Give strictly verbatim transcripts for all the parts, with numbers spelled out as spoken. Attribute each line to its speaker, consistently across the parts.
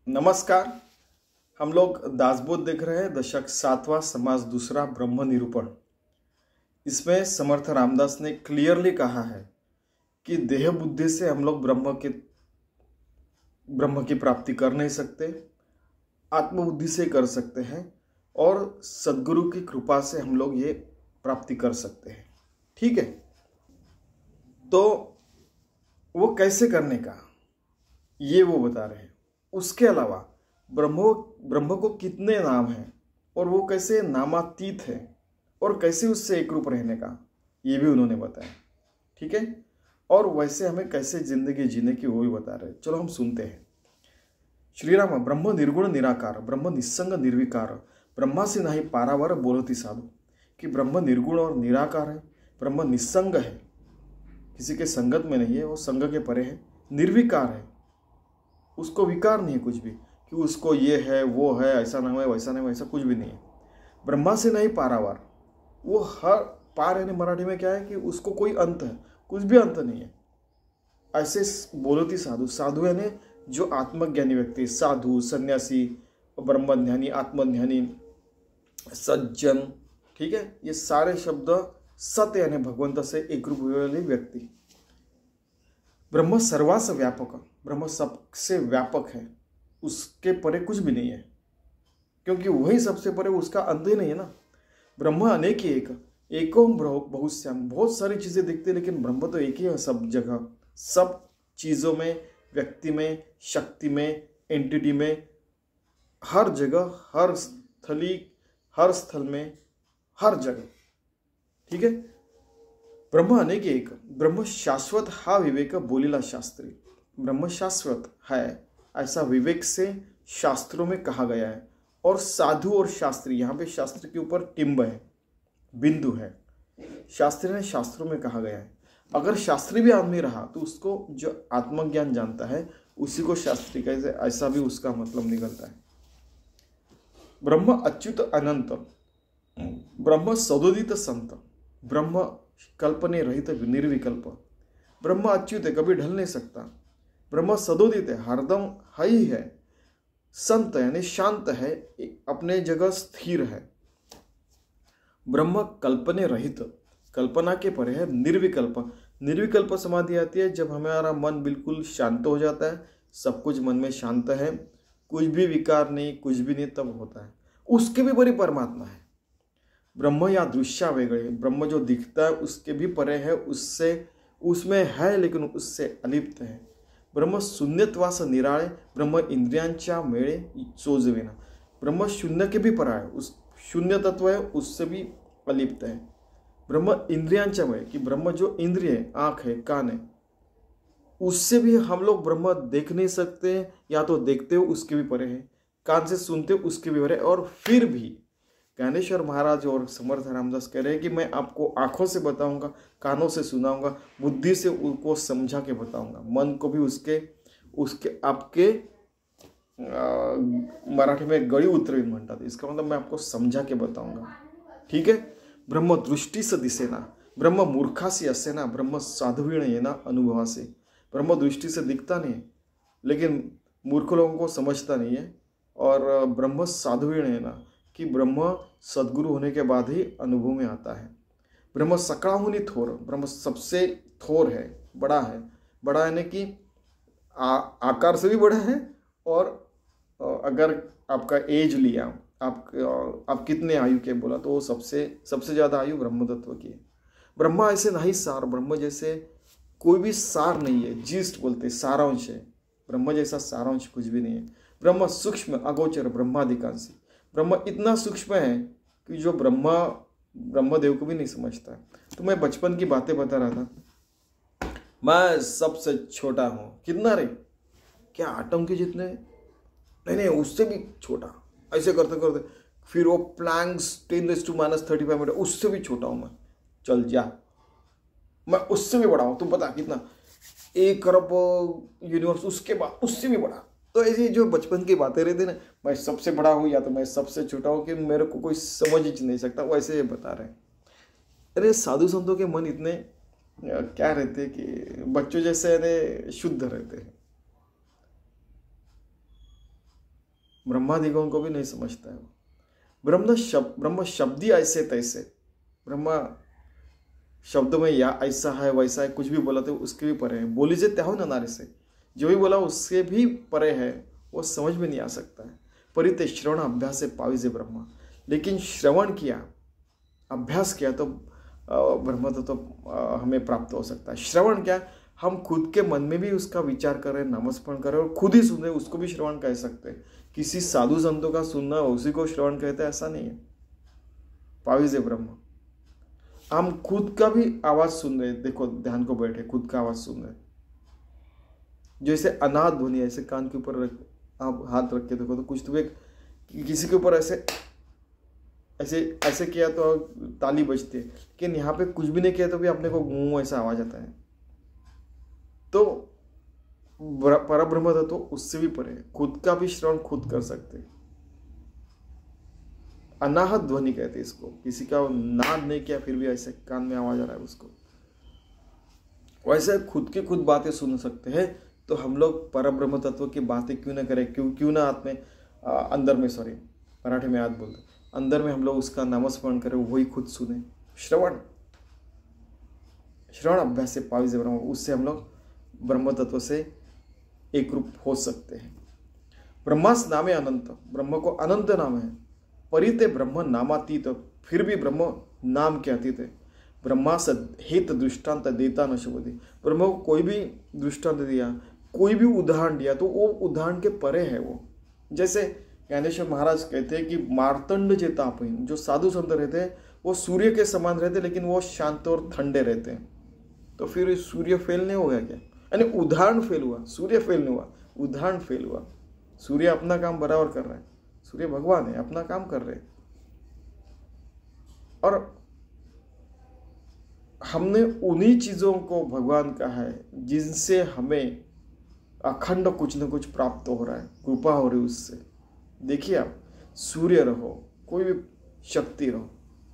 Speaker 1: नमस्कार। हम लोग दासबोध देख रहे हैं। दशक सातवां, समास दूसरा, ब्रह्म निरूपण। इसमें समर्थ रामदास ने क्लियरली कहा है कि देह बुद्धि से हम लोग ब्रह्म के ब्रह्म की प्राप्ति कर नहीं सकते, आत्मबुद्धि से कर सकते हैं और सद्गुरु की कृपा से हम लोग ये प्राप्ति कर सकते हैं। ठीक है, तो वो कैसे करने का ये वो बता रहे हैं। उसके अलावा ब्रह्मो ब्रह्म को कितने नाम हैं और वो कैसे नामातीत है और कैसे उससे एक रूप रहने का ये भी उन्होंने बताया। ठीक है, और वैसे हमें कैसे जिंदगी जीने की वो भी बता रहे हैं। चलो हम सुनते हैं। श्री राम ब्रह्म निर्गुण निराकार, ब्रह्म निस्संग निर्विकार, ब्रह्मा से नहीं पारावर बोलती साधु। कि ब्रह्म निर्गुण और निराकार है, ब्रह्म निस्संग है, किसी के संगत में नहीं है, वो संग के परे है, निर्विकार है, उसको विकार नहीं है कुछ भी कि उसको ये है वो है, ऐसा ना है वैसा नहीं, वैसा कुछ भी नहीं है। ब्रह्मा से नहीं पारावार, वो हर पार यानी मराठी में क्या है कि उसको कोई अंत है, कुछ भी अंत नहीं है। ऐसे बोलती साधु, साधु यानी जो आत्मज्ञानी व्यक्ति, साधु, सन्यासी, ब्रह्मज्ञानी, आत्मज्ञानी, सज्जन, ठीक है, ये सारे शब्द सत्य यानी भगवंत से एक रूप हुए वाले व्यक्ति। ब्रह्म सर्वास व्यापक, ब्रह्म सबसे व्यापक है, उसके परे कुछ भी नहीं है, क्योंकि वही सबसे परे, उसका अंत ही नहीं है ना। ब्रह्म अनेक ही एक, एकोम बहुश्याम, बहुत सारी चीजें दिखती है लेकिन ब्रह्म तो एक ही है सब जगह, सब चीजों में, व्यक्ति में, शक्ति में, एंटिटी में, हर जगह, हर स्थली, हर स्थल में, हर जगह। ठीक है, ब्रह्म अनेक एक, ब्रह्म शाश्वत हा विवेक बोलीला शास्त्री। ब्रह्म शाश्वत है ऐसा विवेक से शास्त्रों में कहा गया है। और साधु और शास्त्री, यहाँ पे शास्त्र के ऊपर टिम्ब है, बिंदु है, शास्त्री ने शास्त्रों में कहा गया है। अगर शास्त्री भी आदमी रहा तो उसको जो आत्मज्ञान जानता है उसी को शास्त्री कहते, ऐसा भी उसका मतलब निकलता है। ब्रह्म अच्युत अनंत, ब्रह्म सदोदित संत, ब्रह्म कल्पने रहित निर्विकल्प, ब्रह्म अच्युत है, कभी ढल नहीं सकता, ब्रह्म सदोदित है, हरदम है ही है, संत यानी शांत है, अपने जगह स्थिर है, ब्रह्म कल्पने रहित, कल्पना के परे है, निर्विकल्प, निर्विकल्प समाधि आती है जब हमारा मन बिल्कुल शांत हो जाता है, सब कुछ मन में शांत है, कुछ भी विकार नहीं, कुछ भी नहीं, तब होता है, उसके भी परे परमात्मा है। ब्रह्म या दृश्य वेगड़े, ब्रह्म जो दिखता है उसके भी परे है, उससे उसमें है लेकिन उससे अलिप्त है। ब्रह्म शून्यत्वास निराळे, ब्रह्म इंद्रियांच्या मेळे चोजवेना, ब्रह्म शून्य के भी परा है, उस शून्य तत्व है, उससे भी अलिप्त है। ब्रह्म इंद्रियांच्या मेळे, कि ब्रह्म जो इंद्रिय है, आँख है, कान है, उससे भी हम लोग ब्रह्म देख नहीं सकते, या तो देखते हो उसके भी परे है, कान से सुनते हो उसके भी परे, और फिर भी ज्ञानेश्वर महाराज और समर्थ रामदास कह रहे हैं कि मैं आपको आंखों से बताऊंगा, कानों से सुनाऊंगा, बुद्धि से उसको समझा के बताऊंगा, मन को भी उसके उसके आपके मराठी में गळी उतरवीन म्हणतात, इसका मतलब मैं आपको समझा के बताऊंगा। ठीक है, ब्रह्म दृष्टि से दिसेना, ब्रह्म मूर्खासी असेना, ब्रह्म साधवीण येना अनुभवा से, ब्रह्म दृष्टि से दिखता नहीं लेकिन मूर्ख लोगों को समझता नहीं है, और ब्रह्म साधवीण येना कि ब्रह्म सद्गुरु होने के बाद ही अनुभव में आता है। ब्रह्म सकाहुनी थोर, ब्रह्म सबसे थोर है, बड़ा है, बड़ा यानी कि आकार से भी बड़ा है, और अगर आपका एज लिया, आप आप कितने आयु के बोला तो वो सबसे सबसे ज़्यादा आयु ब्रह्म तत्व की है। ब्रह्म ऐसे नहीं सार, ब्रह्म जैसे कोई भी सार नहीं है, जीस्ट बोलते सारांश है, ब्रह्म जैसा सारांश कुछ भी नहीं है। ब्रह्म सूक्ष्म अगोचर ब्रह्माधिकांशी, ब्रह्म इतना सूक्ष्म है कि जो ब्रह्मा ब्रह्मदेव को भी नहीं समझता है। तो मैं बचपन की बातें बता रहा था, मैं सबसे छोटा हूँ, कितना रे, क्या आटम के जितने, नहीं नहीं उससे भी छोटा, ऐसे करते करते फिर वो Planck's ten raise to minus thirty five metre, उससे भी छोटा हूँ मैं, चल जा, मैं उससे भी बड़ा हूँ, तुम पता कितना, एक अरब यूनिवर्स, उसके बाद उससे भी बड़ा। तो ऐसी जो बचपन की बातें रहती ना, मैं सबसे बड़ा हूँ या तो मैं सबसे छोटा हूँ, कि मेरे को कोई समझ ही नहीं सकता, वैसे बता रहे हैं। अरे साधु संतों के मन इतने क्या रहते हैं कि बच्चों जैसे अरे शुद्ध रहते हैं। ब्रह्मादिगों को भी नहीं समझता है वो। ब्रह्म शब्द ब्रह्म शब्दी ऐसे तैसे, ब्रह्मा शब्द में या ऐसा है वैसा है कुछ भी बोला तो उसके भी परे है। बोली जे त्याहो न नारे से, जो भी बोला उससे भी परे है, वो समझ में नहीं आ सकता है। परिते श्रवण अभ्यास से पाविजे ब्रह्मा, लेकिन श्रवण किया, अभ्यास किया तो ब्रह्म तो, तो हमें प्राप्त हो सकता है। श्रवण क्या, हम खुद के मन में भी उसका विचार करें, नामस्मरण करें और खुद ही सुने, उसको भी श्रवण कह सकते हैं। किसी साधु संतों का सुनना उसी को श्रवण कहते हैं ऐसा नहीं है। पाविजे ब्रह्म, हम खुद का भी आवाज सुन रहे, देखो ध्यान को बैठे खुद का आवाज सुन रहे, जैसे अनाद ध्वनि, ऐसे कान के ऊपर आप हाथ रख के देखो तो कुछ तो एक किसी के ऊपर ऐसे ऐसे ऐसे किया तो ताली बजती है, लेकिन यहाँ पे कुछ भी नहीं किया तो भी अपने को गूं ऐसा आवाज आता है। तो परब्रह्म तो उससे भी परे, खुद का भी श्रवण खुद कर सकते। अनाहत ध्वनि कहते इसको, किसी का नाद नहीं किया फिर भी ऐसे कान में आवाज आ रहा है उसको, वैसे खुद की खुद बातें सुन सकते हैं। तो हम लोग परब्रह्म तत्व की बातें क्यों ना करें, क्यों क्यों ना आत्म अंदर में, सॉरी मराठी में याद बोलते, अंदर में हम लोग उसका नामस्मरण करें, वही खुद सुने। श्रवण श्रवण अभ्यास से पाविजे ब्रह्म, उससे हम लोग ब्रह्म तत्व से एक रूप हो सकते हैं। ब्रह्मास नामे अनंत, ब्रह्म को अनंत नाम है। परिते ब्रह्म नामातीत, फिर भी ब्रह्म नाम के अतीत है। ब्रह्मास हेत दृष्टांत देता न शुभदे, ब्रह्म को कोई भी दृष्टांत दिया, कोई भी उदाहरण दिया तो वो उदाहरण के परे है वो। जैसे ज्ञानेश्वर महाराज कहते हैं कि मार्तंड जे तापहीन, जो साधु संत रहते हैं वो सूर्य के समान रहते हैं, लेकिन वो शांत और ठंडे रहते हैं। तो फिर सूर्य फेल नहीं हो गया क्या? यानी उदाहरण फेल हुआ, सूर्य फेल नहीं हुआ, उदाहरण फेल हुआ। सूर्य अपना काम बराबर कर रहा है, सूर्य भगवान है, अपना काम कर रहे हैं। और हमने उन्हीं चीजों को भगवान कहा है जिनसे हमें अखंड कुछ न कुछ प्राप्त हो रहा है, कृपा हो रही उससे। देखिए आप, सूर्य रहो, कोई भी शक्ति रहो,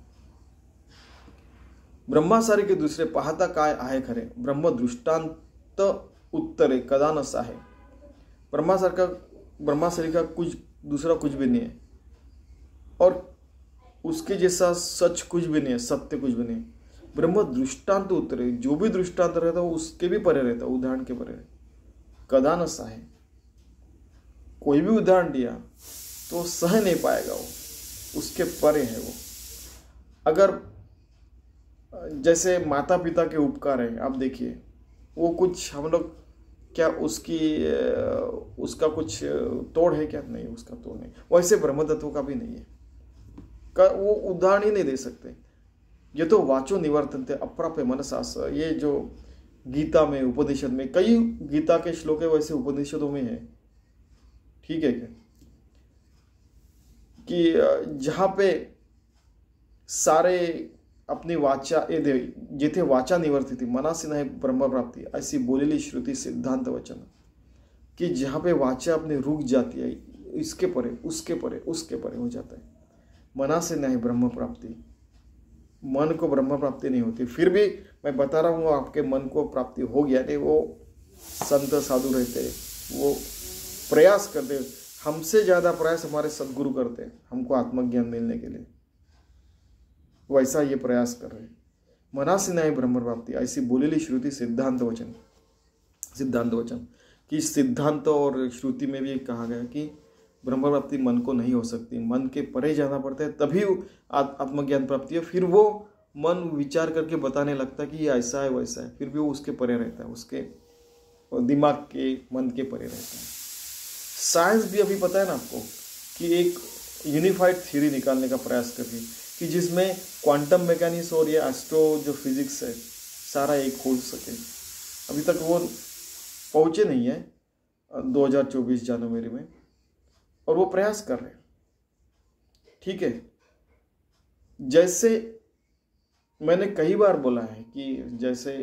Speaker 1: ब्रह्मासारी के दूसरे पाहता काय आहे खरे, ब्रह्म दृष्टांत उत्तरे कदा न साहे। ब्रह्मासार का ब्रह्मासारी का कुछ दूसरा कुछ भी नहीं है, और उसके जैसा सच कुछ भी नहीं है, सत्य कुछ भी नहीं। ब्रह्म दृष्टांत उत्तरे, जो भी दृष्टांत रहता है वो उसके भी परे रहता है, उदाहरण के परे। कदा न साहे, कोई भी उदाहरण दिया तो सह नहीं पाएगा वो, उसके परे है वो। अगर जैसे माता पिता के उपकार है, आप देखिए वो कुछ हम लोग क्या उसकी उसका कुछ तोड़ है क्या? नहीं, उसका तोड़ नहीं। वैसे ब्रह्म तत्व का भी नहीं है, का वो उदाहरण ही नहीं दे सकते। ये तो वाचो निवर्तन्ते अप्राप्य मनसास, ये जो गीता में उपनिषद में कई गीता के श्लोक है, वैसे उपनिषदों में है, ठीक है क्या, कि जहां पे सारे अपनी वाचा ये दे जेथे वाचा निवर्ती थी मनासी नहीं ब्रह्म प्राप्ति, ऐसी बोलेली श्रुति सिद्धांत वचन, कि जहां पे वाचा अपने रुक जाती है, इसके परे उसके परे उसके परे हो जाता है। मना से नहीं ब्रह्म प्राप्ति, मन को ब्रह्म प्राप्ति नहीं होती। फिर भी मैं बता रहा हूँ, आपके मन को प्राप्ति हो गया नहीं, वो संत साधु रहते, वो प्रयास करते, हमसे ज्यादा प्रयास हमारे सदगुरु करते हैं हमको आत्मज्ञान मिलने के लिए, वैसा ये प्रयास कर रहे। मना से नहीं ब्रह्म प्राप्ति, ऐसी बोलेली श्रुति सिद्धांत वचन, सिद्धांत वचन कि सिद्धांत और श्रुति में भी कहा गया कि ब्रह्म प्राप्ति मन को नहीं हो सकती, मन के परे जाना पड़ता है तभी आत्मज्ञान प्राप्ति है। फिर वो मन विचार करके बताने लगता है कि ये ऐसा है वैसा है, फिर भी वो उसके परे रहता है, उसके दिमाग के मन के परे रहता है। साइंस भी अभी पता है ना आपको कि एक यूनिफाइड थ्योरी निकालने का प्रयास कर रही है कि जिसमें क्वांटम मैकेनिक्स और ये एस्ट्रो जो फिजिक्स है सारा एक हो सके। अभी तक वो पहुंचे नहीं है दो हज़ार चौबीस जनवरी में, और वो प्रयास कर रहे हैं, ठीक है। जैसे मैंने कई बार बोला है कि जैसे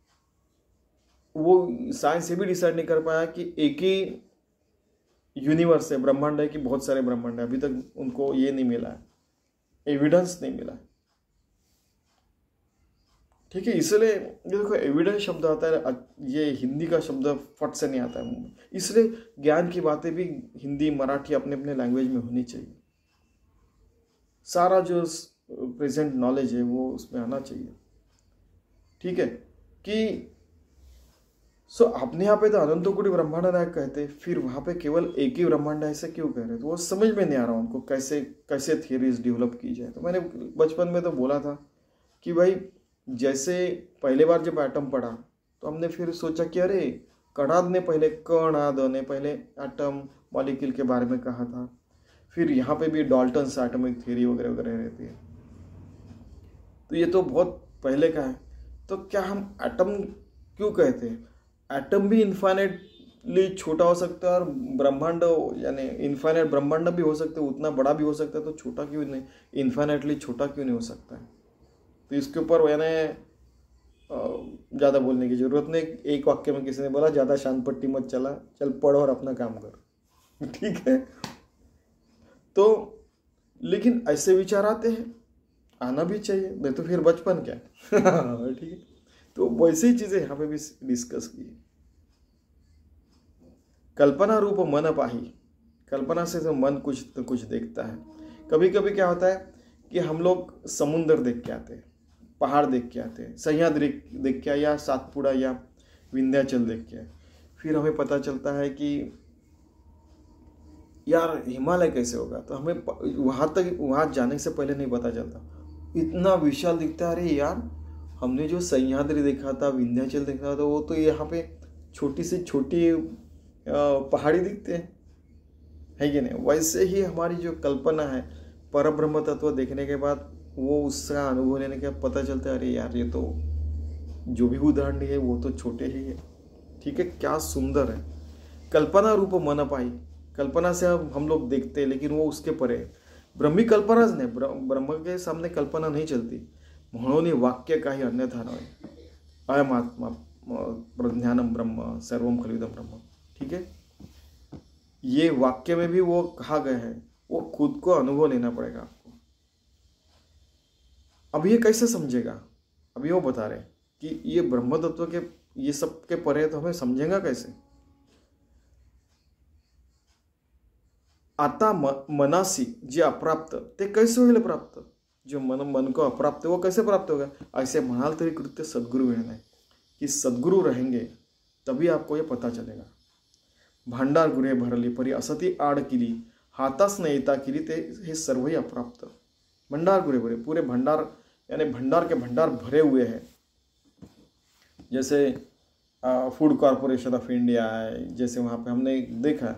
Speaker 1: वो साइंस ये भी डिसाइड नहीं कर पाया कि एक ही यूनिवर्स है, ब्रह्मांड है कि बहुत सारे ब्रह्मांड है, अभी तक उनको ये नहीं मिला है, एविडेंस नहीं मिला है। ठीक है। इसलिए ये देखो एविडेंस शब्द आता है, ये हिंदी का शब्द फट से नहीं आता है मुंह में, इसलिए ज्ञान की बातें भी हिंदी मराठी अपने अपने लैंग्वेज में होनी चाहिए। सारा जो प्रेजेंट नॉलेज है वो उसमें आना चाहिए। ठीक है कि सो अपने यहाँ पे तो अनंत कोटि ब्रह्मांड नायक कहते, फिर वहाँ पे केवल एक ही ब्रह्मांड ऐसे क्यों कह रहे? तो वो समझ में नहीं आ रहा उनको, कैसे कैसे थियरीज डेवलप की जाए। तो मैंने बचपन में तो बोला था कि भाई जैसे पहले बार जब एटम पढ़ा तो हमने फिर सोचा कि अरे कणाद ने पहले कणाद ने पहले एटम मॉलिक्यूल के बारे में कहा था, फिर यहाँ पे भी डाल्टन्स एटॉमिक थ्योरी वगैरह वगैरह रहती है, तो ये तो बहुत पहले का है। तो क्या हम एटम क्यों कहते हैं? एटम भी इन्फाइनेटली छोटा हो सकता है और ब्रह्मांड यानी इन्फाइनेट ब्रह्मांड भी हो सकता है, उतना बड़ा भी हो सकता है, तो छोटा क्यों नहीं, इन्फाइनेटली छोटा क्यों नहीं हो सकता है? तो इसके ऊपर यानी ज़्यादा बोलने की जरूरत नहीं। एक वाक्य में किसी ने बोला ज़्यादा शान पट्टी मत चला, चल पढ़ और अपना काम कर। ठीक है। तो लेकिन ऐसे विचार आते हैं, आना भी चाहिए, नहीं तो फिर बचपन क्या। ठीक है। तो वैसे ही चीजें यहाँ पे भी डिस्कस की। कल्पना रूप मन पाही, कल्पना से तो मन कुछ तो कुछ देखता है। कभी कभी क्या होता है कि हम लोग समुद्र देख के आते हैं, पहाड़ देख के आते हैं, सह्याद्री देख के या सातपुड़ा या विंध्याचल देख के, फिर हमें पता चलता है कि यार हिमालय कैसे होगा, तो हमें वहाँ तक वहाँ जाने से पहले नहीं पता चलता, इतना विशाल दिखता है। अरे यार हमने जो सह्याद्री देखा था, विंध्याचल देखा था, वो तो यहाँ पे छोटी से छोटी पहाड़ी दिखते हैं, है कि नहीं? वैसे ही हमारी जो कल्पना है परब्रह्म तत्व देखने के बाद वो उसका अनुभव लेने के बाद पता चलता है अरे यार ये तो जो भी उदाहरण है वो तो छोटे ही है। ठीक है, क्या सुंदर है। कल्पना रूप मन पाई, कल्पना से हम हम लोग देखते हैं लेकिन वो उसके परे। ब्रह्मी कल्पनाच नाही, ब्रह्म के सामने कल्पना नहीं चलती। म्हणून वाक्य काही अन्यथा नव्हे, अयम आत्मा प्रज्ञानम ब्रह्म सर्वम खलविदम ब्रह्म। ठीक है, ये वाक्य में भी वो कहा गया है, वो खुद को अनुभव लेना पड़ेगा आपको। अब ये कैसे समझेगा? अभी वो बता रहे कि ये ब्रह्म तत्व के ये सब के परे, तो हमें समझेगा कैसे? आता मनासी जे अप्राप्त ते कैसे होईल प्राप्त? जो मन मन को अप्राप्त है वो कैसे प्राप्त होगा? ऐसे म्हणाल तरी कृत्य सद्गुरु मिळणे, कि सद्गुरु रहेंगे तभी आपको ये पता चलेगा। भांडार गुरे भरली परी असती आड केली, हातास न येता केली ते हे सर्वही अप्राप्त। भंडार गुरे भरे, पूरे भंडार यानी भंडार के भंडार भरे हुए हैं। जैसे फूड कॉरपोरेशन ऑफ इंडिया है, जैसे वहाँ पे हमने देखा,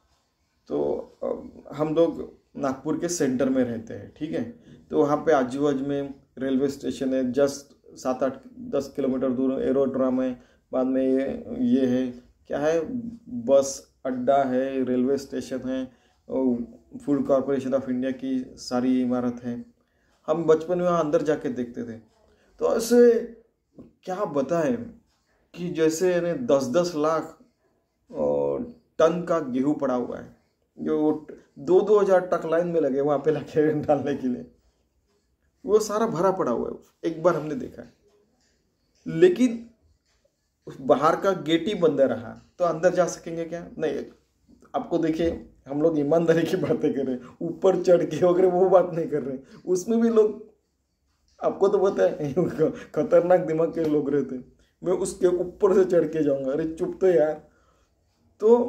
Speaker 1: तो हम लोग नागपुर के सेंटर में रहते हैं। ठीक है, तो वहाँ पे आजू बाजू में रेलवे स्टेशन है, जस्ट सात आठ दस किलोमीटर दूर एरोड्रम है, बाद में ये ये है क्या है, बस अड्डा है, रेलवे स्टेशन है, फूड कॉरपोरेशन ऑफ इंडिया की सारी इमारत है। हम बचपन में वहाँ अंदर जाके देखते थे। तो ऐसे क्या बताएं कि जैसे यानी दस दस लाख टन का गेहूँ पड़ा हुआ है, जो दो दो हजार ट्रक लाइन में लगे वहाँ पे लगे डालने के लिए, वो सारा भरा पड़ा हुआ है। एक बार हमने देखा है, लेकिन बाहर का गेट ही बंद रहा, तो अंदर जा सकेंगे क्या? नहीं। आपको देखिए, हम लोग ईमानदारी की बातें कर रहे हैं, ऊपर चढ़ के वगैरह वो बात नहीं कर रहे। उसमें भी लोग, आपको तो पता है खतरनाक दिमाग के लोग रहते हैं, मैं उसके ऊपर से चढ़ के जाऊंगा। अरे चुप तो यार। तो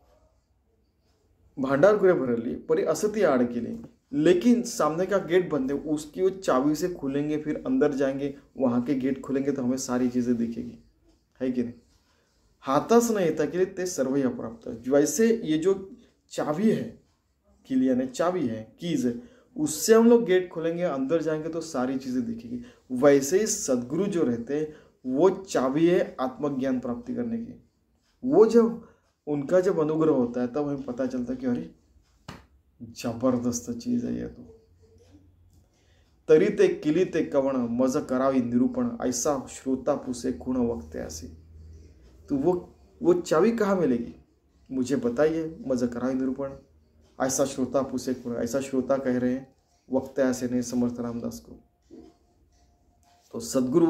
Speaker 1: भांडार गुरे भरली परी असती आड़ के लिए, लेकिन सामने का गेट बंद है, उसकी वो चाबी से खुलेंगे, फिर अंदर जाएंगे, वहां के गेट खुलेंगे तो हमें सारी चीजें दिखेगी, है कि नहीं? हाथास न येता के लिए ते सर्व ही अप्राप्त। वैसे ये जो चाबी है, कीली यानी चाबी है, कीज है, उससे हम लोग गेट खोलेंगे, अंदर जाएंगे तो सारी चीजें दिखेगी। वैसे ही सदगुरु जो रहते हैं वो चाबी है आत्मज्ञान प्राप्ति करने की। वो जब उनका जब अनुग्रह होता है तब हमें पता चलता है कि अरे जबरदस्त चीज है ये तो। तरी ते किली ते कवण मज करावी निरूपण, ऐसा श्रोता पुसे खुण वक्ते ऐसी। तो वो वो चाबी कहाँ मिलेगी? मुझे बताइए। मज करावी निरूपण, ऐसा श्रोता पुसे खुण, ऐसा श्रोता कह रहे हैं वक्ते ऐसे नहीं, समर्थ रामदास को। तो सदगुरु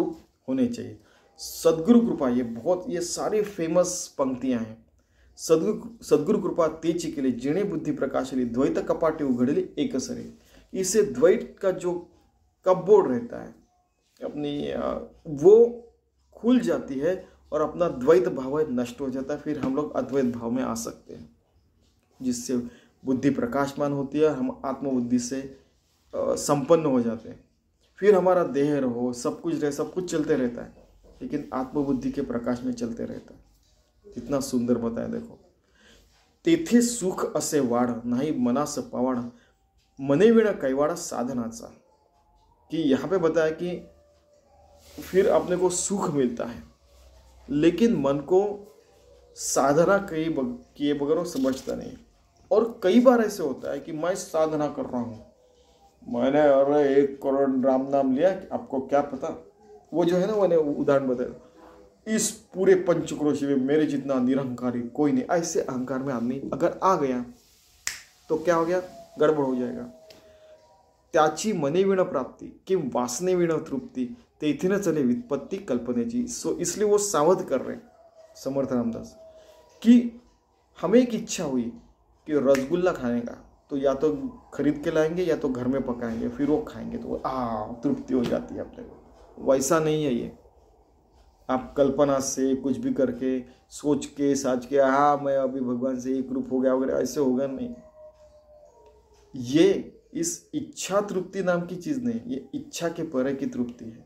Speaker 1: होने चाहिए। सद्गुरु कृपा, ये बहुत, ये सारी फेमस पंक्तियां हैं। सद्गुरु सद्गुरु कृपा तेची केली, जिणे बुद्धि प्रकाशली, द्वैत कपाटे उघडली एक सरे। इससे द्वैत का जो कपबोर्ड रहता है अपनी वो खुल जाती है और अपना द्वैत भाव नष्ट हो जाता है। फिर हम लोग अद्वैत भाव में आ सकते हैं, जिससे बुद्धि प्रकाशमान होती है, हम आत्मबुद्धि से संपन्न हो जाते हैं। फिर हमारा देह रहो, सब कुछ रहे, सब कुछ चलते रहता है, लेकिन आत्मबुद्धि के प्रकाश में चलते रहता है। कितना सुंदर बताया देखो। तेथे सुख असे वाढ, नाही मनास पवाड, मने विण कैवाडा साधनाचा। कि यहाँ पे बताया कि फिर अपने को सुख मिलता है, लेकिन मन को साधना किए किए बगैर वो समझता नहीं। और कई बार ऐसे होता है कि मैं साधना कर रहा हूँ, मैंने अरे एक करोड़ राम नाम लिया, आपको क्या पता, वो जो है ना, मैंने उदाहरण बताया, इस पूरे पंचक्रोशी में मेरे जितना निरहंकारी कोई नहीं। ऐसे अहंकार में आदमी अगर आ गया तो क्या हो गया, गड़बड़ हो जाएगा। त्याची मने विण प्राप्ती कि वासने विण तृप्ती, तेथे न चले वित्पत्ति कल्पनेची। सो इसलिए वो सावध कर रहे समर्थ रामदास कि हमें एक इच्छा हुई कि रसगुल्ला खाने का, तो या तो खरीद के लाएंगे या तो घर में पकाएंगे, फिर वो खाएंगे तो आ तृप्ति हो जाती है अपने को। वैसा नहीं है ये। आप कल्पना से कुछ भी करके, सोच के, साच के, हाँ मैं अभी भगवान से एक रूप हो गया वगैरह, ऐसे होगा नहीं। ये इस इच्छा तृप्ति नाम की चीज नहीं, ये इच्छा के परे की तृप्ति है।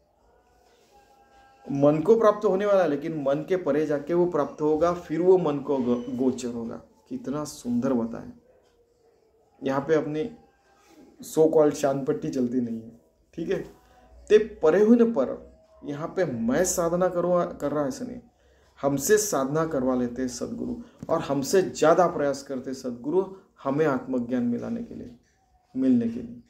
Speaker 1: मन को प्राप्त होने वाला है, लेकिन मन के परे जाके वो प्राप्त होगा, फिर वो मन को गोचर होगा। कितना सुंदर बताएं। यहाँ पे अपनी सो कॉल्ड शांत पट्टी चलती नहीं है, ठीक है। ते परे हुए पर, यहाँ पे मैं साधना करवा कर रहा ऐसा नहीं, हमसे साधना करवा लेते सदगुरु, और हमसे ज्यादा प्रयास करते सदगुरु हमें आत्मज्ञान मिलाने के लिए, मिलने के लिए।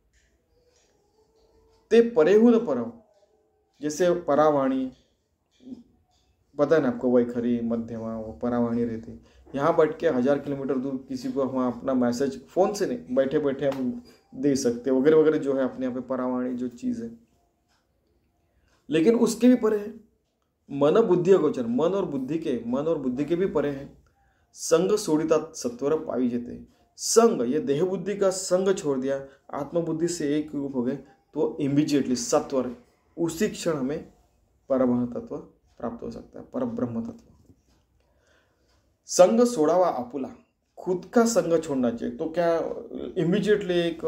Speaker 1: ते परे हुए पर, जैसे परावाणी, पता है ना आपको, वैखरी मध्यमा, वो परावाणी रहती। यहाँ बैठ के हजार किलोमीटर दूर किसी को हम अपना मैसेज फोन से नहीं, बैठे बैठे हम दे सकते वगैरह वगैरह, जो है अपने यहाँ पे परावाणी जो चीज है। लेकिन उसके भी परे है मन बुद्धि अगोचर, मन और बुद्धि के, मन और बुद्धि के भी परे है। संग सोड़िता सत्वर पाई जेते। संग, ये देह बुद्धि का संग छोड़ दिया, आत्मबुद्धि से एक रूप हो गए, तो इमीडिएटली सत्वर, उसी क्षण हमें परब्रह्म तत्व प्राप्त हो सकता है, पर ब्रह्म तत्व। संग सोड़ावा आपुला, खुद का संग छोड़ना चाहिए। तो क्या इमीडिएटली एक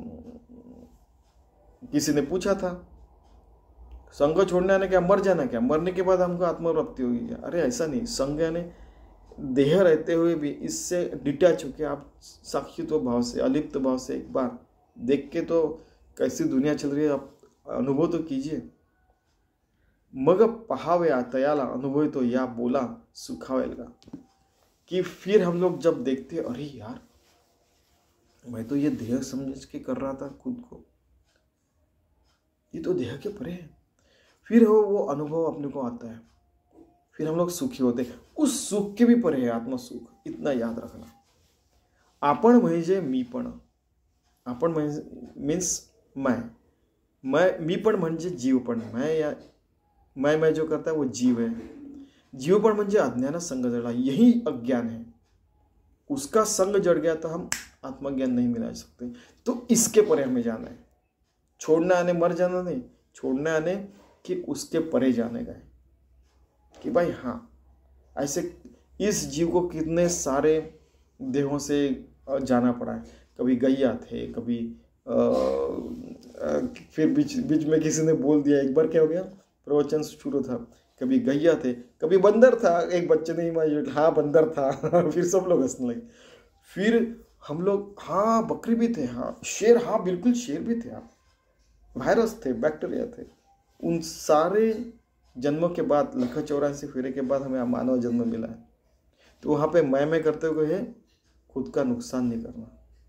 Speaker 1: किसी ने पूछा था, संग छोड़ने आने क्या मर जाना, क्या मरने के बाद हमको आत्मप्राप्ति होगी क्या? अरे ऐसा नहीं। संग यानी देह रहते हुए भी इससे डिटैच होकर आप साक्षित्व भाव से, अलिप्त भाव से एक बार देख के तो कैसी दुनिया चल रही है आप अनुभव तो कीजिए। मग पहावे तयाला अनुभव तो या बोला सुखावेलगा। कि फिर हम लोग जब देखते, अरे यार मैं तो ये देह समझ के कर रहा था खुद को, ये तो देह के परे है। फिर हो वो अनुभव अपने को आता है, फिर हम लोग सुखी होते। उस सुख के भी परे है आत्म सुख, इतना याद रखना। आपण म्हणजे मीपण, आपण मीन्स मैं, मैं मीपण म्हणजे जीवपण। मैं या मैं मैं जो करता है वो जीव है। जीवपण म्हणजे अज्ञान संग जड़ा, यही अज्ञान है। उसका संग जड़ गया तो हम आत्मज्ञान नहीं मिला सकते। तो इसके परे हमें जाना है। छोड़ने आने मर जाना नहीं, छोड़ने आने कि उसके परे जाने गए कि भाई हाँ, ऐसे इस जीव को कितने सारे देहों से जाना पड़ा है। कभी गैया थे, कभी आ, आ, फिर बीच बीच में किसी ने बोल दिया, एक बार क्या हो गया, प्रवचन शुरू था, कभी गैया थे, कभी बंदर था। एक बच्चे ने इमेजिन, हाँ बंदर था फिर सब लोग हंसने लगे। फिर हम लोग, हाँ बकरी भी थे, हाँ शेर, हाँ बिल्कुल शेर भी थे, आप वायरस थे, बैक्टीरिया थे। उन सारे जन्मों के बाद, लख चौरासी फेरे के बाद हमें मानव जन्म मिला है। तो वहाँ पे मैं मैं करते हुए है खुद का नुकसान नहीं करना,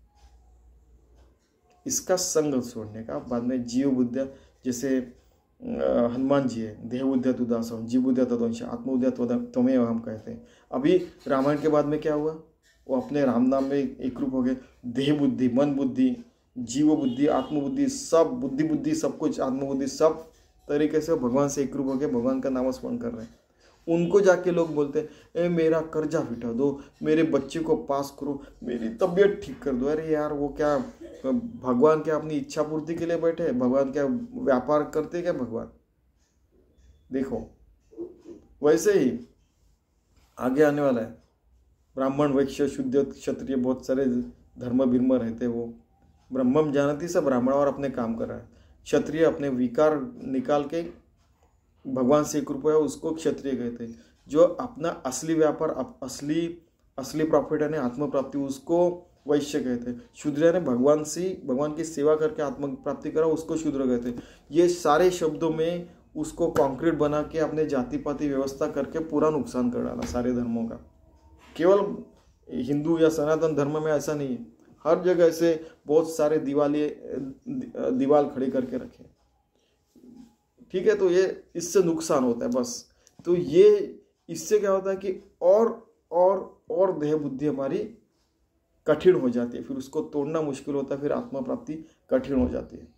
Speaker 1: इसका संग छोड़ने का। बाद में जीव बुद्धिया, जैसे हनुमान जी है, देह बुद्धिया तुदासम, जीव बुद्धिया तदंश, आत्म बुद्धिया त्वमेव हम कहते हैं। अभी रामायण के बाद में क्या हुआ, वो अपने राम नाम में एक रूप हो गए। देह बुद्धि, मन बुद्धि, जीव बुद्धि, आत्मबुद्धि, सब बुद्धि बुद्धि सब कुछ, आत्मबुद्धि सब तरीके से भगवान से एक रूप होकर भगवान का नाम स्मरण कर रहे हैं। उनको जाके लोग बोलते हैं ए मेरा कर्जा फिटा दो, मेरे बच्चे को पास करो, मेरी तबीयत ठीक कर दो। अरे यार वो क्या भगवान क्या अपनी इच्छा पूर्ति के लिए बैठे हैं? भगवान क्या व्यापार करते क्या भगवान? देखो वैसे ही आगे आने वाला है। ब्राह्मण वैश्य शुद्ध क्षत्रिय बहुत सारे धर्म बिर्म रहते, वो ब्रह्मम जानती से ब्राह्मण और अपने काम कर रहा है। क्षत्रिय अपने विकार निकाल के भगवान से एक रूप है, उसको क्षत्रिय कहते हैं। जो अपना असली व्यापार अप, असली असली प्रॉफिट है आत्म प्राप्ति, उसको वैश्य कहते हैं। शूद्र ने भगवान से भगवान की सेवा करके आत्म प्राप्ति करा, उसको शूद्र कहते हैं। ये सारे शब्दों में उसको कॉन्क्रीट बना के अपने जाति पाति व्यवस्था करके पूरा नुकसान कर डाला सारे धर्मों का। केवल हिंदू या सनातन धर्म में ऐसा नहीं है, हर जगह से बहुत सारे दिवाली दीवाल खड़ी करके रखे। ठीक है, तो ये इससे नुकसान होता है बस। तो ये इससे क्या होता है कि और और और देह बुद्धि हमारी कठिन हो जाती है, फिर उसको तोड़ना मुश्किल होता है, फिर आत्मा प्राप्ति कठिन हो जाती है।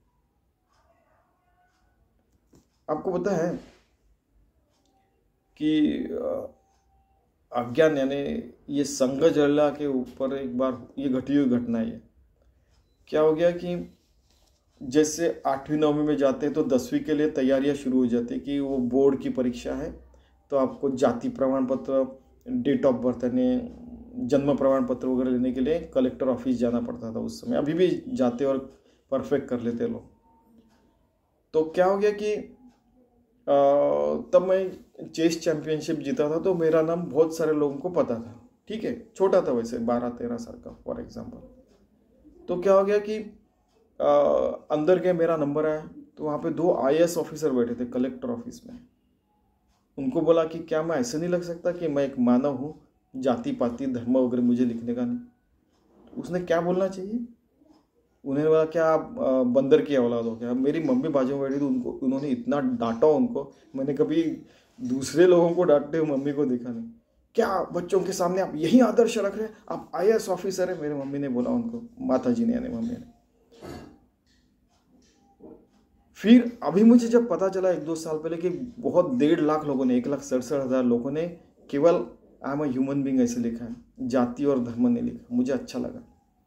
Speaker 1: आपको पता है कि अज्ञान यानी ये संघ जला के ऊपर एक बार ये घटी हुई घटना है। क्या हो गया कि जैसे आठवीं नौवीं में जाते हैं तो दसवीं के लिए तैयारियां शुरू हो जाती है कि वो बोर्ड की परीक्षा है, तो आपको जाति प्रमाण पत्र, डेट ऑफ बर्थ यानी जन्म प्रमाण पत्र वगैरह लेने के लिए कलेक्टर ऑफिस जाना पड़ता था उस समय। अभी भी जाते और परफेक्ट कर लेते लोग। तो क्या हो गया कि आ, तब मैं चेस चैंपियनशिप जीता था, तो मेरा नाम बहुत सारे लोगों को पता था। ठीक है, छोटा था वैसे, बारह तेरह साल का फॉर एग्जाम्पल। तो क्या हो गया कि आ, अंदर गए, मेरा नंबर आया, तो वहाँ पे दो आई ए एस ऑफिसर बैठे थे कलेक्टर ऑफिस में। उनको बोला कि क्या मैं ऐसे नहीं लग सकता कि मैं एक मानव हूँ, जाति पाति धर्म वगैरह मुझे लिखने का नहीं। उसने क्या बोलना चाहिए? उन्होंने बोला क्या आप बंदर की औलाद हो क्या? मेरी मम्मी बाजू में बैठी थी, उनको उन्होंने इतना डांटा उनको, मैंने कभी दूसरे लोगों को डांटते हुए मम्मी को देखा नहीं। क्या बच्चों के सामने आप यही आदर्श रख रहे हैं? आप आई ए एस ऑफिसर है, मेरी मम्मी ने बोला उनको, माता जी ने यानी मम्मी ने। फिर अभी मुझे जब पता चला एक दो साल पहले कि बहुत डेढ़ लाख लोगों ने, एक लाख सड़सठ हजार लोगों ने केवल I am a human being ऐसे लिखा है, जाति और धर्म ने लिखा, मुझे अच्छा लगा।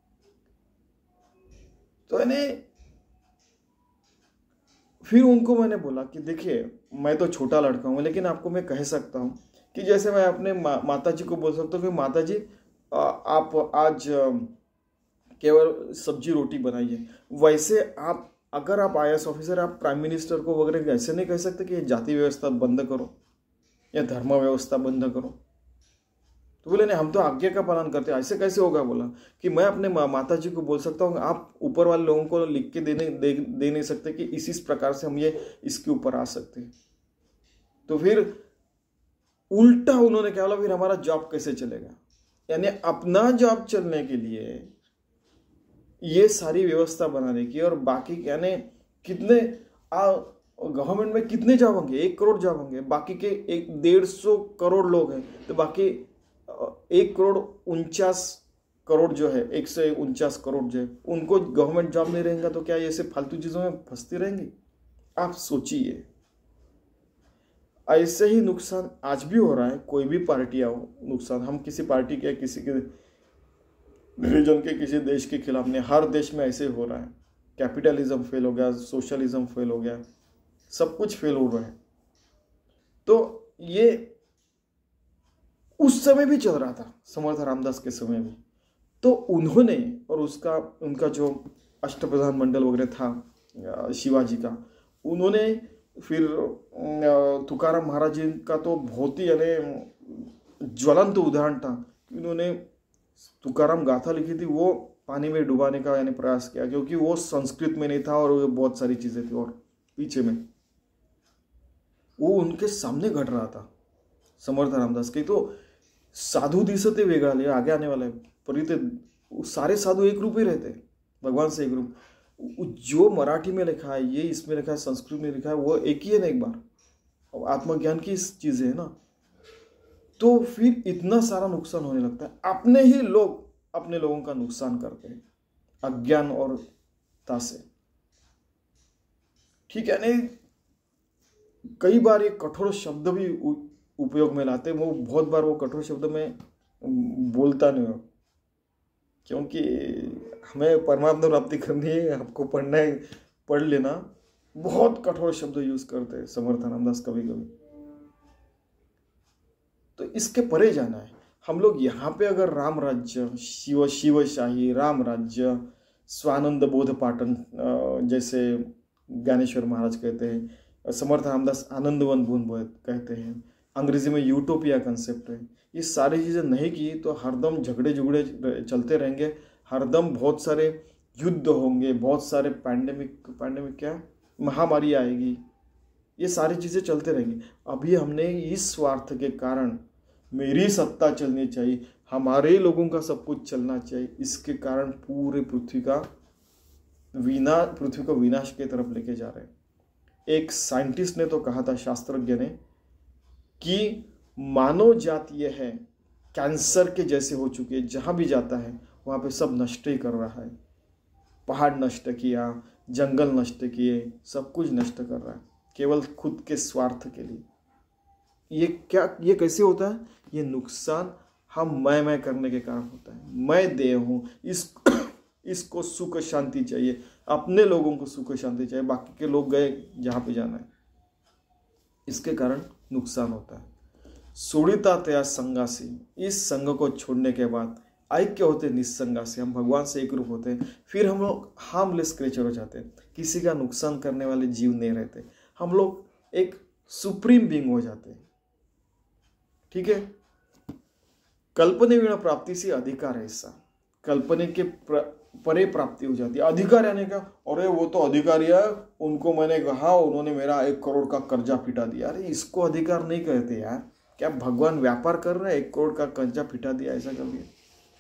Speaker 1: तो यानी फिर उनको मैंने बोला कि देखिए मैं तो छोटा लड़का हूँ, लेकिन आपको मैं कह सकता हूँ कि जैसे मैं अपने मा, माता जी को बोल सकता हूँ कि माता जी आप आज केवल सब्जी रोटी बनाइए, वैसे आप अगर आप आई ए एस ऑफिसर, आप प्राइम मिनिस्टर को वगैरह ऐसे नहीं कह सकते कि जाति व्यवस्था बंद करो या धर्म व्यवस्था बंद करो। तो बोले नहीं, हम तो आज्ञा का पालन करते हैं, ऐसे कैसे होगा? बोला कि मैं अपने मा, माता जी को बोल सकता हूँ, आप ऊपर वाले लोगों को लिख के देने दे, दे नहीं सकते कि इस इस प्रकार से हम ये इसके ऊपर आ सकते हैं। तो फिर उल्टा उन्होंने क्या बोला, फिर हमारा जॉब कैसे चलेगा? यानी अपना जॉब चलने के लिए ये सारी व्यवस्था बनाने की, और बाकी यानी कितने गवर्नमेंट में कितने जॉब होंगे? एक करोड़ जॉब होंगे, बाकी के एक डेढ़ सौ करोड़ लोग हैं, तो बाकी एक करोड़ उनचास करोड़ जो है, एक सौ उनचास करोड़ जो है, उनको गवर्नमेंट जॉब नहीं रहेगा तो क्या ये ऐसे फालतू चीजों में फंसती रहेंगी? आप सोचिए। ऐसे ही नुकसान आज भी हो रहा है, कोई भी पार्टी हो नुकसान, हम किसी पार्टी के, किसी के रिलीजन के, किसी देश के खिलाफ नहीं, हर देश में ऐसे हो रहा है। कैपिटलिज्म फेल हो गया, सोशलिज्म फेल हो गया, सब कुछ फेल हो रहा है। तो ये उस समय भी चल रहा था, समर्थ रामदास के समय में। तो उन्होंने, और उसका उनका जो अष्टप्रधान मंडल वगैरह था शिवाजी का, उन्होंने फिर तुकाराम महाराज जी का तो बहुत ही यानी ज्वलंत उदाहरण था। उन्होंने तुकाराम गाथा लिखी थी, वो पानी में डुबाने का यानी प्रयास किया, क्योंकि वो संस्कृत में नहीं था और वो बहुत सारी चीजें थी, और पीछे में वो उनके सामने घट रहा था समर्थ रामदास की। तो साधु दिसते वेगळाले, आगे आने वाला है, पर सारे साधु एक रूप ही रहते, भगवान से एक रूप। जो मराठी में लिखा है, ये इसमें लिखा है, संस्कृत में लिखा है, वो एक ही है ना एक बार। आत्मज्ञान की चीजें है ना। तो फिर इतना सारा नुकसान होने लगता है, अपने ही लोग अपने लोगों का नुकसान करते हैं अज्ञान और ता से। ठीक है नहीं, कई बार ये कठोर शब्द भी उपयोग में लाते हैं। वो बहुत बार वो कठोर शब्द में बोलता नहीं हो, क्योंकि हमें परमात्मा प्राप्ति करनी है, आपको पढ़ना है, पढ़ लेना। बहुत कठोर शब्द यूज करते हैं समर्थ रामदास कभी कभी। तो इसके परे जाना है हम लोग। यहाँ पे अगर राम राज्य, शिव शिवशाही, राम राज्य, स्वानंद बोध पाटन, जैसे ज्ञानेश्वर महाराज कहते हैं, समर्थ रामदास आनंदवन बूंद कहते हैं, अंग्रेजी में यूटोपिया कंसेप्ट है, ये सारी चीज़ें नहीं की तो हरदम झगड़े झुगड़े चलते रहेंगे, हरदम बहुत सारे युद्ध होंगे, बहुत सारे पैंडेमिक पैंडेमिक क्या महामारी आएगी, ये सारी चीज़ें चलते रहेंगी। अभी हमने इस स्वार्थ के कारण मेरी सत्ता चलनी चाहिए, हमारे लोगों का सब कुछ चलना चाहिए, इसके कारण पूरे पृथ्वी का विना पृथ्वी को विनाश की तरफ लेके जा रहे हैं। एक साइंटिस्ट ने तो कहा था, शास्त्रज्ञ ने, कि मानव जाति यह है कैंसर के जैसे हो चुकी है, जहां भी जाता है वहां पे सब नष्ट ही कर रहा है। पहाड़ नष्ट किया, जंगल नष्ट किए, सब कुछ नष्ट कर रहा है केवल खुद के स्वार्थ के लिए। ये क्या, ये कैसे होता है? ये नुकसान हम मैं मैं करने के कारण होता है। मैं देह हूं, इस इसको सुख शांति चाहिए, अपने लोगों को सुख शांति चाहिए, बाकी के लोग गए जहां पे जाना है, इसके कारण नुकसान होता है। सोड़िता तया संगासी, इस संग को छोड़ने के बाद ऐक्य होते निस्संगा से, हम भगवान से एक रूप होते हैं। फिर हम लोग हार्मलेस क्रिएचर हो जाते हैं, किसी का नुकसान करने वाले जीव नहीं रहते, हम लोग एक सुप्रीम बीइंग हो जाते हैं। ठीक है। कल्पने बिना प्राप्ति से अधिकार है ऐसा, कल्पने के परे प्राप्ति हो जाती है। अधिकार यानी क्या? अरे वो तो अधिकारी है, उनको मैंने कहा, उन्होंने मेरा एक करोड़ का कर्जा पिटा दिया। अरे इसको अधिकार नहीं कहते यार। क्या भगवान व्यापार कर रहे हैं? एक करोड़ का कर्जा पिटा दिया, ऐसा कर दिया।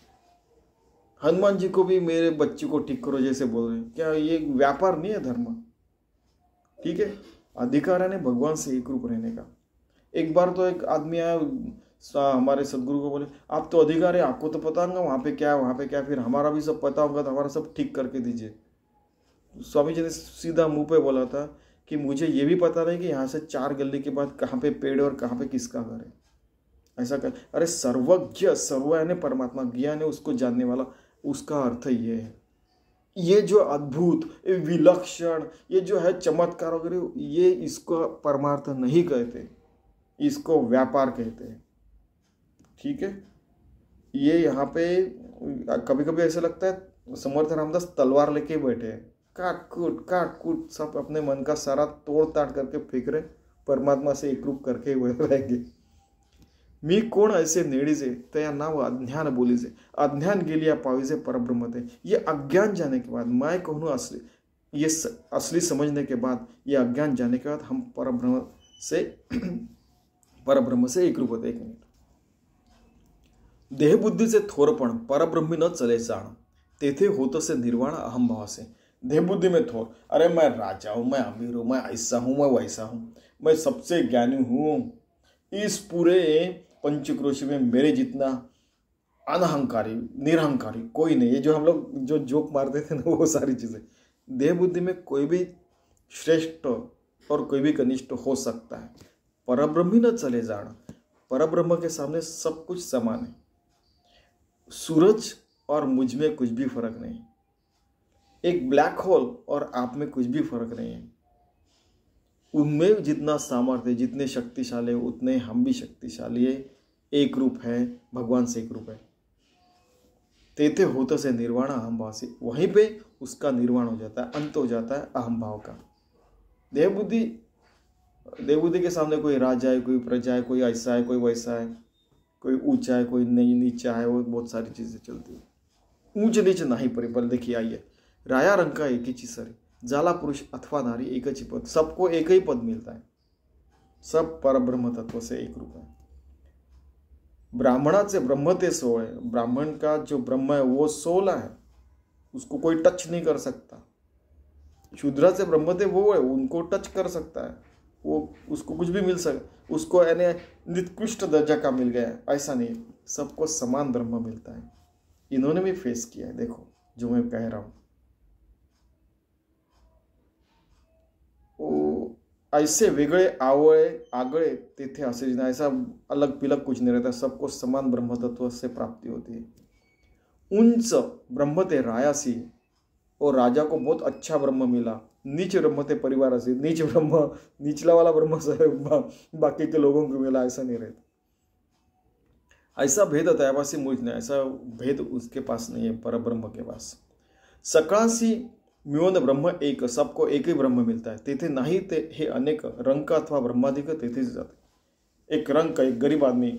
Speaker 1: हनुमान जी को भी मेरे बच्चे को ठीक करो जैसे बोल रहे हैं, क्या ये व्यापार नहीं है धर्म? ठीक है। अधिकार है भगवान से एक रूप रहने का। एक बार तो एक आदमी आया हमारे सदगुरु को, बोले आप तो अधिकार है, आपको तो पता होगा वहाँ पे क्या है, वहाँ पे क्या, फिर हमारा भी सब पता होगा तो हमारा सब ठीक करके दीजिए। स्वामी जी ने सीधा मुंह पे बोला था कि मुझे ये भी पता नहीं कि यहाँ से चार गली के बाद कहाँ पे पेड़ और कहाँ पे किसका घर है, ऐसा कर। अरे सर्वज्ञ, सर्व यानी परमात्मा, ज्ञान है उसको जानने वाला, उसका अर्थ ये है। ये जो अद्भुत, ये विलक्षण, ये जो है चमत्कार वगैरह, ये इसको परमार्थ नहीं कहते, इसको व्यापार कहते हैं। ठीक है। ये यहाँ पे कभी कभी ऐसा लगता है समर्थ रामदास तलवार लेके बैठे हैं, काट कूट काट कूट सब अपने मन का सारा तोड़ ताड़ करके फेंक रहे, परमात्मा से एक रूप करके हुए रहेंगे। मी कोण ऐसे नेडीजे तया नाव अज्ञान बोलीजे, अज्ञान गेलिया पाविजे परब्रह्म थे। ये अज्ञान जाने के बाद, मैं कहूँ असली, ये असली समझने के बाद, ये अज्ञान जाने के बाद हम परब्रह्म से परब्रह्म से एक रूप होते। एक मिनट। देह बुद्धि से थोरपण परब्रह्मी न चले जाण, तेथे होत से निर्वाण अहम भाव से। देह बुद्धि में थोर, अरे मैं राजा हूं, मैं अमीर हूं, मैं ऐसा हूं, मैं वैसा हूं, मैं सबसे ज्ञानी हूं, इस पूरे पंचक्रोश में मेरे जितना अनहंकारी निरहंकारी कोई नहीं। ये जो हम लोग जो जोक मारते थे ना, वो सारी चीजें। देह बुद्धि में कोई भी श्रेष्ठ और कोई भी कनिष्ठ हो सकता है। परब्रह्मी न चले जाण, परब्रह्म के सामने सब कुछ समान है। सूरज और मुझ में कुछ भी फर्क नहीं, एक ब्लैक होल और आप में कुछ भी फर्क नहीं है। उनमें जितना सामर्थ्य, जितने शक्तिशाली, उतने हम भी शक्तिशाली है। एक रूप है, भगवान से एक रूप है। तेते होते से निर्वाण अहम भाव से, वहीं पे उसका निर्वाण हो जाता है, अंत हो जाता है अहम भाव का। देह बुद्धि, देह बुद्धि के सामने कोई राजा है, कोई प्रजा है, कोई ऐसा है, कोई वैसा है, कोई ऊंचा है, कोई नहीं नीचा है, वो बहुत सारी चीजें चलती है। ऊंच नीच नहीं परिपल। देखिए आइए, राया रंग का एक ही चीज है, जाला पुरुष अथवा नारी एक ही पद, सबको एक ही पद मिलता है, सब परब्रह्म तत्व से एक रूप है। ब्राह्मणाचे ब्रह्म ते सोळ है, ब्राह्मण का जो ब्रह्म है वो सोलह है, उसको कोई टच नहीं कर सकता। शूद्राचे ब्रह्म ते वो है, उनको टच कर सकता है, वो उसको कुछ भी मिल सकता, उसको यानी निकृष्ट दर्जा का मिल गया है, ऐसा नहीं। सबको समान ब्रह्म मिलता है। इन्होंने भी फेस किया है, देखो जो मैं कह रहा हूं। ऐसे वेगळे आवळे आगळे तेथे असे नहीं, ऐसा अलग पिलग कुछ नहीं रहता, सबको समान ब्रह्म तत्व से प्राप्ति होती है। उच्च ब्रह्म ते रायासी, और राजा को बहुत अच्छा ब्रह्म मिला। नीच ब्रह्म थे परिवार से, नीच ब्रह्म निचला वाला ब्रह्म से बाकी के लोगों को मिला, ऐसा नहीं रहता। ऐसा भेद तयापासी मुझ नहीं, ऐसा भेद उसके पास नहीं है पर ब्रह्म के पास। सकाळसी मिळून ब्रह्म एक, सबको एक ही ब्रह्म मिलता है। तेथे नाही ते हे अनेक रंक अथवा ब्रह्माधिक तेथे जाते। एक रंक, एक गरीब आदमी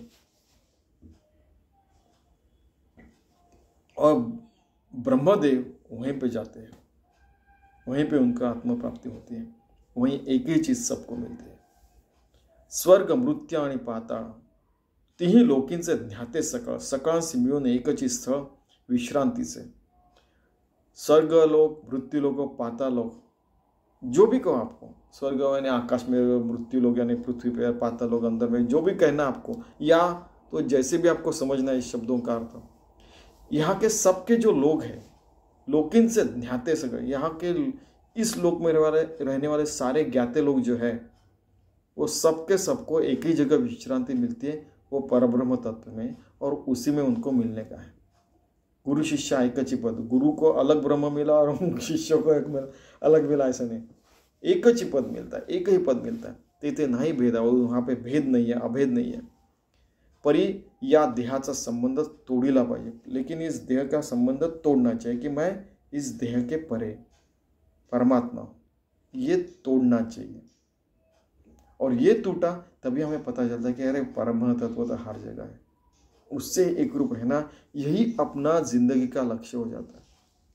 Speaker 1: और ब्रह्मदेव वहीं पे जाते हैं, वहीं पे उनका आत्म प्राप्ति होती है, वहीं एक ही चीज सबको मिलती है। स्वर्ग मृत्यु आणि पाताळ तिही लोकींचे ज्ञाते सकळ, सकळांशी मिळून एकच स्थळ विश्रांतीचे। स्वर्ग लोक, मृत्यु लोक, पाताल लोक, जो भी कहो आपको, स्वर्ग यानी आकाश में, मृत्यु लोग यानी पृथ्वी पे, पाताल लोग अंदर में, जो भी कहना आपको, या तो जैसे भी आपको समझना है इस शब्दों का अर्थ, यहाँ के सबके जो लोग हैं, लोकिन से ज्ञाते सकल, यहाँ के इस लोक में रहने वाले सारे ज्ञाते लोग जो है, वो सबके सबको एक ही जगह विश्रांति मिलती है, वो परब्रह्म तत्व में, और उसी में उनको मिलने का है। गुरु शिष्य एकच ही पद, गुरु को अलग ब्रह्म मिला और शिष्य को एक मिला, अलग मिला, ऐसा नहीं, एक ही पद मिलता है, एक ही पद मिलता है। तेथे नाही भेद, वहाँ पे भेद नहीं है, अभेद नहीं है। परी या देहाचा संबंध तोड़ीला पाहिजे, लेकिन इस देह का संबंध तोड़ना चाहिए कि मैं इस देह के परे परमात्मा, ये तोड़ना चाहिए। और ये टूटा तभी हमें पता चलता है कि अरे परम तत्व तो हर जगह है, उससे एक रूप रहना, यही अपना जिंदगी का लक्ष्य हो जाता है।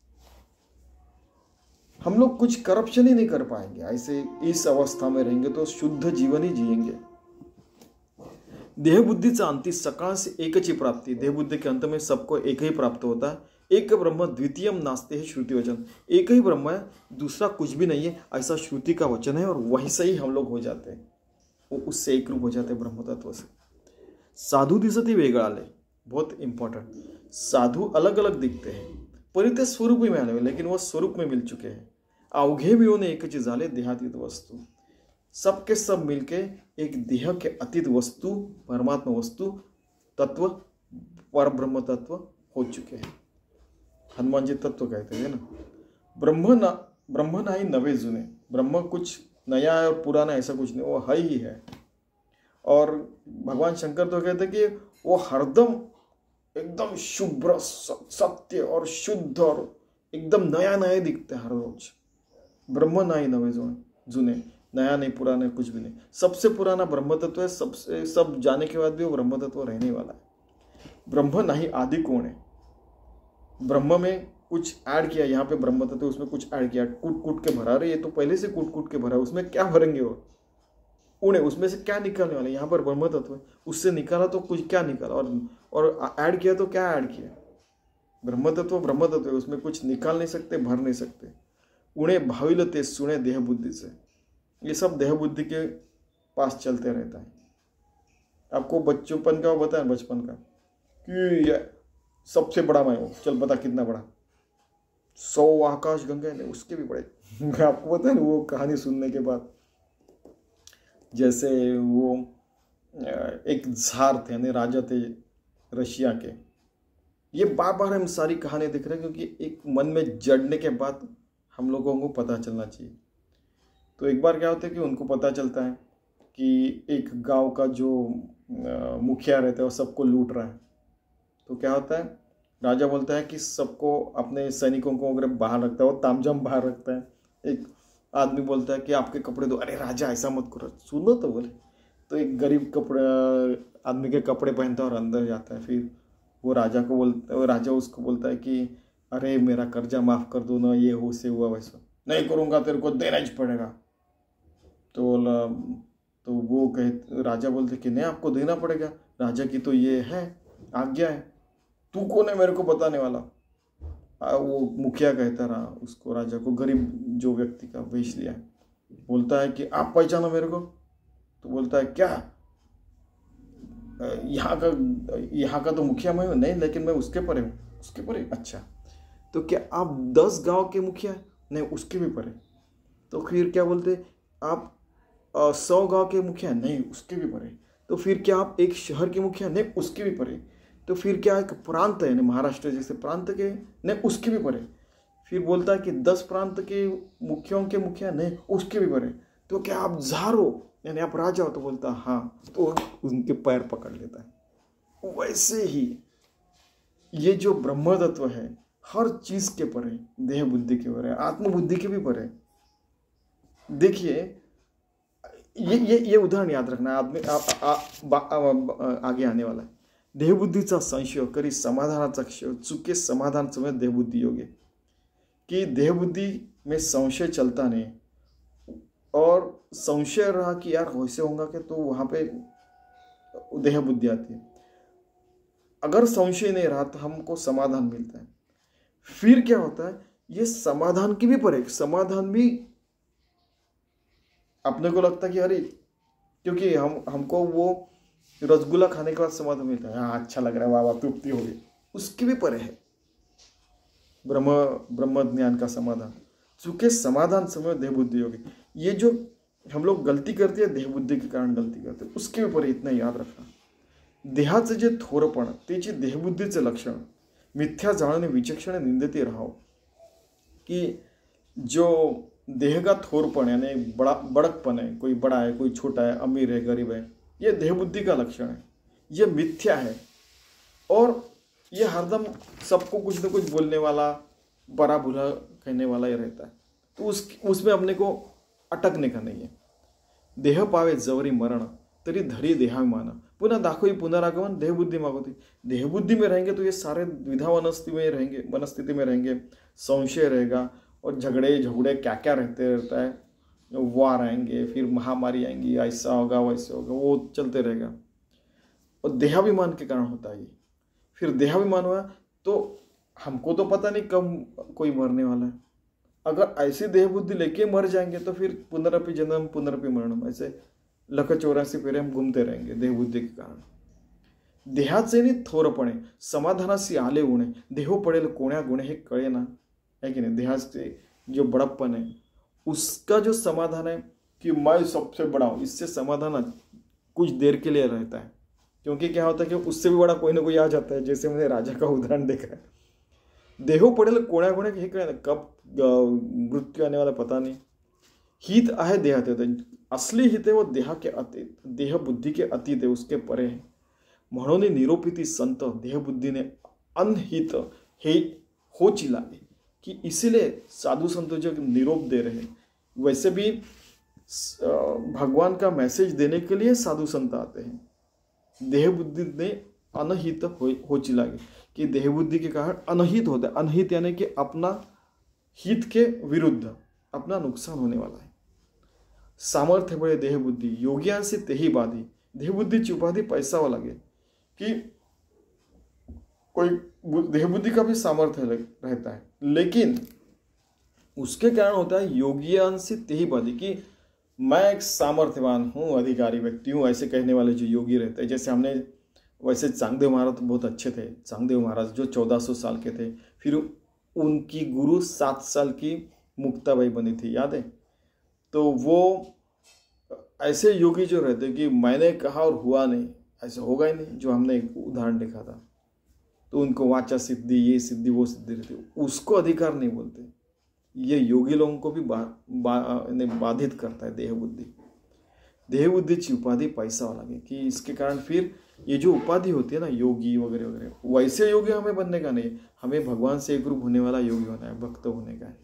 Speaker 1: हम लोग कुछ करप्शन ही नहीं कर पाएंगे, ऐसे इस अवस्था में रहेंगे तो शुद्ध जीवन ही जिएंगे। देह बुद्धीचा अंति सकाळ से एक ही प्राप्ति, देह बुद्धि के अंत में सबको एक ही प्राप्त होता है। एक ब्रह्म द्वितीयम नास्ते है श्रुति वचन, एक ही ब्रह्म है, दूसरा कुछ भी नहीं है, ऐसा श्रुति का वचन है, और वहीं से ही हम लोग हो जाते हैं, वो उससे एक रूप हो जाते हैं ब्रह्म तत्व से। साधु दिसती वेगळाले, बहुत इंपॉर्टेंट, साधु अलग अलग दिखते हैं, परी ते स्वरूप में आले, लेकिन वो स्वरूप में मिल चुके हैं। अवघे मिळून एकच झाले देहातीत वस्तू, सबके सब मिलके एक देह के अतीत वस्तु, परमात्मा वस्तु तत्व, परब्रह्म तत्व हो चुके हैं। हनुमान जी तत्व कहते हैं ना, ब्रह्म ना ब्रह्म नहीं नवे जुने, ब्रह्म कुछ नया है और पुराना ऐसा कुछ नहीं, वो है ही है। और भगवान शंकर तो कहते कि वो हरदम एकदम शुभ्र सत्य और शुद्ध और एकदम नया नया दिखते हर रोज। ब्रह्म नहीं नवे जुने, नया नहीं पुराना कुछ भी नहीं, सबसे पुराना ब्रह्म तत्व है, सबसे सब जाने के बाद भी वो ब्रह्म तत्व रहने वाला है। ब्रह्म नहीं आदि कौन है, ब्रह्म में कुछ ऐड किया, यहाँ पे ब्रह्म तत्व उसमें कुछ ऐड किया, कूट कूट के भरा रहे, ये तो पहले से कूट कूट के भरा, उसमें क्या भरेंगे वो, उन्हें उसमें से क्या निकालने वाले, यहाँ पर ब्रह्म तत्व है, उससे निकाला तो कुछ क्या निकाला, और और ऐड किया तो क्या ऐड किया। ब्रह्म तत्व ब्रह्म तत्व है, उसमें कुछ निकाल नहीं सकते, भर नहीं सकते। उन्हें भाविलते सुने देह बुद्धि से, ये सब देह बुद्धि के पास चलते रहता है। आपको बच्चोंपन का बताया, बचपन का कि सबसे बड़ा मैं हूँ, चल बता कितना बड़ा, सौ आकाश गंगा ने उसके भी बड़े। आपको पता है वो कहानी सुनने के बाद, जैसे वो एक जार थे, यानी राजा थे रशिया के, ये बार बार हम सारी कहानी देख रहे हैं क्योंकि एक मन में जड़ने के बाद हम लोगों को पता चलना चाहिए। तो एक बार क्या होता है कि उनको पता चलता है कि एक गांव का जो मुखिया रहता है वो सबको लूट रहा है। तो क्या होता है, राजा बोलता है कि सबको अपने सैनिकों को अगर बाहर रखता है, वो तामझाम बाहर रखता है। एक आदमी बोलता है कि आपके कपड़े दो, अरे राजा ऐसा मत करो, सुनो तो बोले। तो एक गरीब कपड़े आदमी के कपड़े पहनता है और अंदर जाता है। फिर वो राजा को बोलता है, राजा उसको बोलता है कि अरे मेरा कर्जा माफ़ कर दो ना, ये हो से हुआ वैसा, नहीं करूँगा, तेरे को देना ही पड़ेगा। तो बोला, तो वो कहे, राजा बोलते कि नहीं आपको देना पड़ेगा, राजा की तो ये है आज्ञा है, तू कौन है मेरे को बताने वाला। वो मुखिया कहता रहा उसको, राजा को, गरीब जो व्यक्ति का वेश लिया, बोलता है कि आप पहचानो मेरे को। तो बोलता है क्या, यहाँ का यहाँ का तो मुखिया मैं हूँ, नहीं लेकिन मैं उसके परे हूँ। उसके परे, अच्छा तो क्या आप दस गांव के मुखिया, नहीं उसके भी परे। तो फिर क्या बोलते, आप सौ गांव के मुखिया, नहीं उसके भी परे। तो फिर क्या आप एक शहर के मुखिया, नहीं उसके भी परे। तो फिर क्या एक प्रांत है, महाराष्ट्र जैसे प्रांत के, नहीं उसके भी परे। फिर बोलता है कि दस प्रांत के मुखियों के मुखिया, नहीं उसके भी परे। तो क्या आप जार हो, यानी आप राजा हो? तो बोलता हाँ, तो उनके पैर पकड़ लेता है। वैसे ही ये जो ब्रह्म तत्व है हर चीज के परे, देह बुद्धि के परे, आत्मबुद्धि के भी परे। देखिए ये ये ये उदाहरण याद रखना, आदमी आ, आ, आ, आ, आगे आने वाला है। देहबुद्धीचा संशय करी समाधानाचा क्षय, चुके समाधान समय देहबुद्धी योग्य। कि देहबुद्धि में संशय चलता नहीं, और संशय रहा कि यार वैसे होगा कि, तो वहां पे देहबुद्धि आती है। अगर संशय नहीं रहा तो हमको समाधान मिलता है। फिर क्या होता है, ये समाधान की भी परे, समाधान भी अपने को लगता है कि अरे, क्योंकि हम हमको वो रसगुल्ला खाने के बाद समाधान मिलता है, हाँ अच्छा लग रहा है, वाह वाह तृप्ति हो गई, उसकी भी परे है ब्रह्म ब्रह्म ज्ञान का समाधान। चूंकि समाधान समय देहबुद्धि होगी। ये जो हम लोग गलती करते हैं देहबुद्धि के कारण गलती करते हैं, उसके ऊपर इतना याद रखना। देहाचं जे थोरपण त्याची देहबुद्धीचे लक्षण, मिथ्या जाळाने विचक्षण निंदते राहो। कि जो देह का थोरपण यानी बड़ा बड़कपन है, कोई बड़ा है कोई छोटा है, अमीर है गरीब है, ये देहबुद्धि का लक्षण है, ये मिथ्या है। और ये हरदम सबको कुछ न कुछ बोलने वाला, बड़ा बुरा कहने वाला ही रहता है। तो उस उसमें अपने को अटकने का नहीं है। देह पावे जवरी मरण तरी धरी देहाभिमान, पुनः दाखोई पुनरागमन देहबुद्धि मागोती। देहबुद्धि में रहेंगे तो ये सारे द्विधा वनस्थिति में रहेंगे, मनस्थिति में रहेंगे, संशय रहेगा, और झगड़े झगड़े क्या क्या रहते रहता है, वार आएंगे, फिर महामारी आएंगी, ऐसा होगा वैसे होगा, वो चलते रहेगा। और देहाभिमान के कारण होता है ये। फिर देहाभिमान हुआ तो हमको तो पता नहीं कब कोई मरने वाला है। अगर ऐसी देहबुद्धि लेके मर जाएंगे तो फिर पुनरपि जन्म पुनरपि मरणम, ऐसे लख चौरासी फेरे हम घूमते रहेंगे देहबुद्धि के कारण। देहाचे नि थोरपणे समाधानासी आले उणे, देहो पडेल कोण्या गुणे हे कळे ना, है कि नहीं। देहाचे जो बड़प्पन है उसका जो समाधान है कि मैं सबसे बड़ा हूं, इससे समाधान कुछ देर के लिए रहता है। क्योंकि क्या होता है कि उससे भी बड़ा कोई ना कोई आ जाता है, जैसे मैंने राजा का उदाहरण देखा है। देहो पडेल कोण्या गुणे हे कळे ना, कब मृत्यु आने वाला पता नहीं। हित आहे देहात, असली हित है वो देहा के अतीत, देह बुद्धि के अतीत है, उसके परे है। म्हणून निरोपिती संत देहबुद्धीने अनहित हे होची लागे। कि इसीलिए साधु संत जो निरोप दे रहे हैं, वैसे भी भगवान का मैसेज देने के लिए साधु संत आते हैं। देहबुद्धि ने अनहित हो होची लागे, कि देहबुद्धि के कारण अनहित होता है। अनहित यानी कि अपना हित के विरुद्ध अपना नुकसान होने वाला है। सामर्थ्य बड़े देहबुद्धि योगियांसी तेही बाधी, देहबुद्धि उपाधि पैसा वाला लगे। कि कोई देहबुद्धि का भी सामर्थ्य रहता है, लेकिन उसके कारण होता है योगियांसी तेही बाधी, कि मैं एक सामर्थ्यवान हूँ, अधिकारी व्यक्ति हूँ, ऐसे कहने वाले जो योगी रहते हैं। जैसे हमने वैसे चांगदेव महाराज तो बहुत अच्छे थे। चांगदेव महाराज जो चौदह सौ साल के थे, फिर उनकी गुरु सात साल की मुक्ताबाई बनी थी, याद है। तो वो ऐसे योगी जो रहते कि मैंने कहा और हुआ नहीं, ऐसे होगा ही नहीं, जो हमने एक उदाहरण देखा था। तो उनको वाचा सिद्धि, ये सिद्धि वो सिद्धि रहती, उसको अधिकार नहीं बोलते। ये योगी लोगों को भी बा, बा, बाधित करता है देहबुद्धि। देहबुद्धि की उपाधि पैसा वाला है, कि इसके कारण फिर ये जो उपाधि होती है ना, योगी वगैरह वगैरह, वैसे योगी हमें बनने का नहीं, हमें भगवान से एक रूप होने वाला योगी होना है, भक्त होने का है।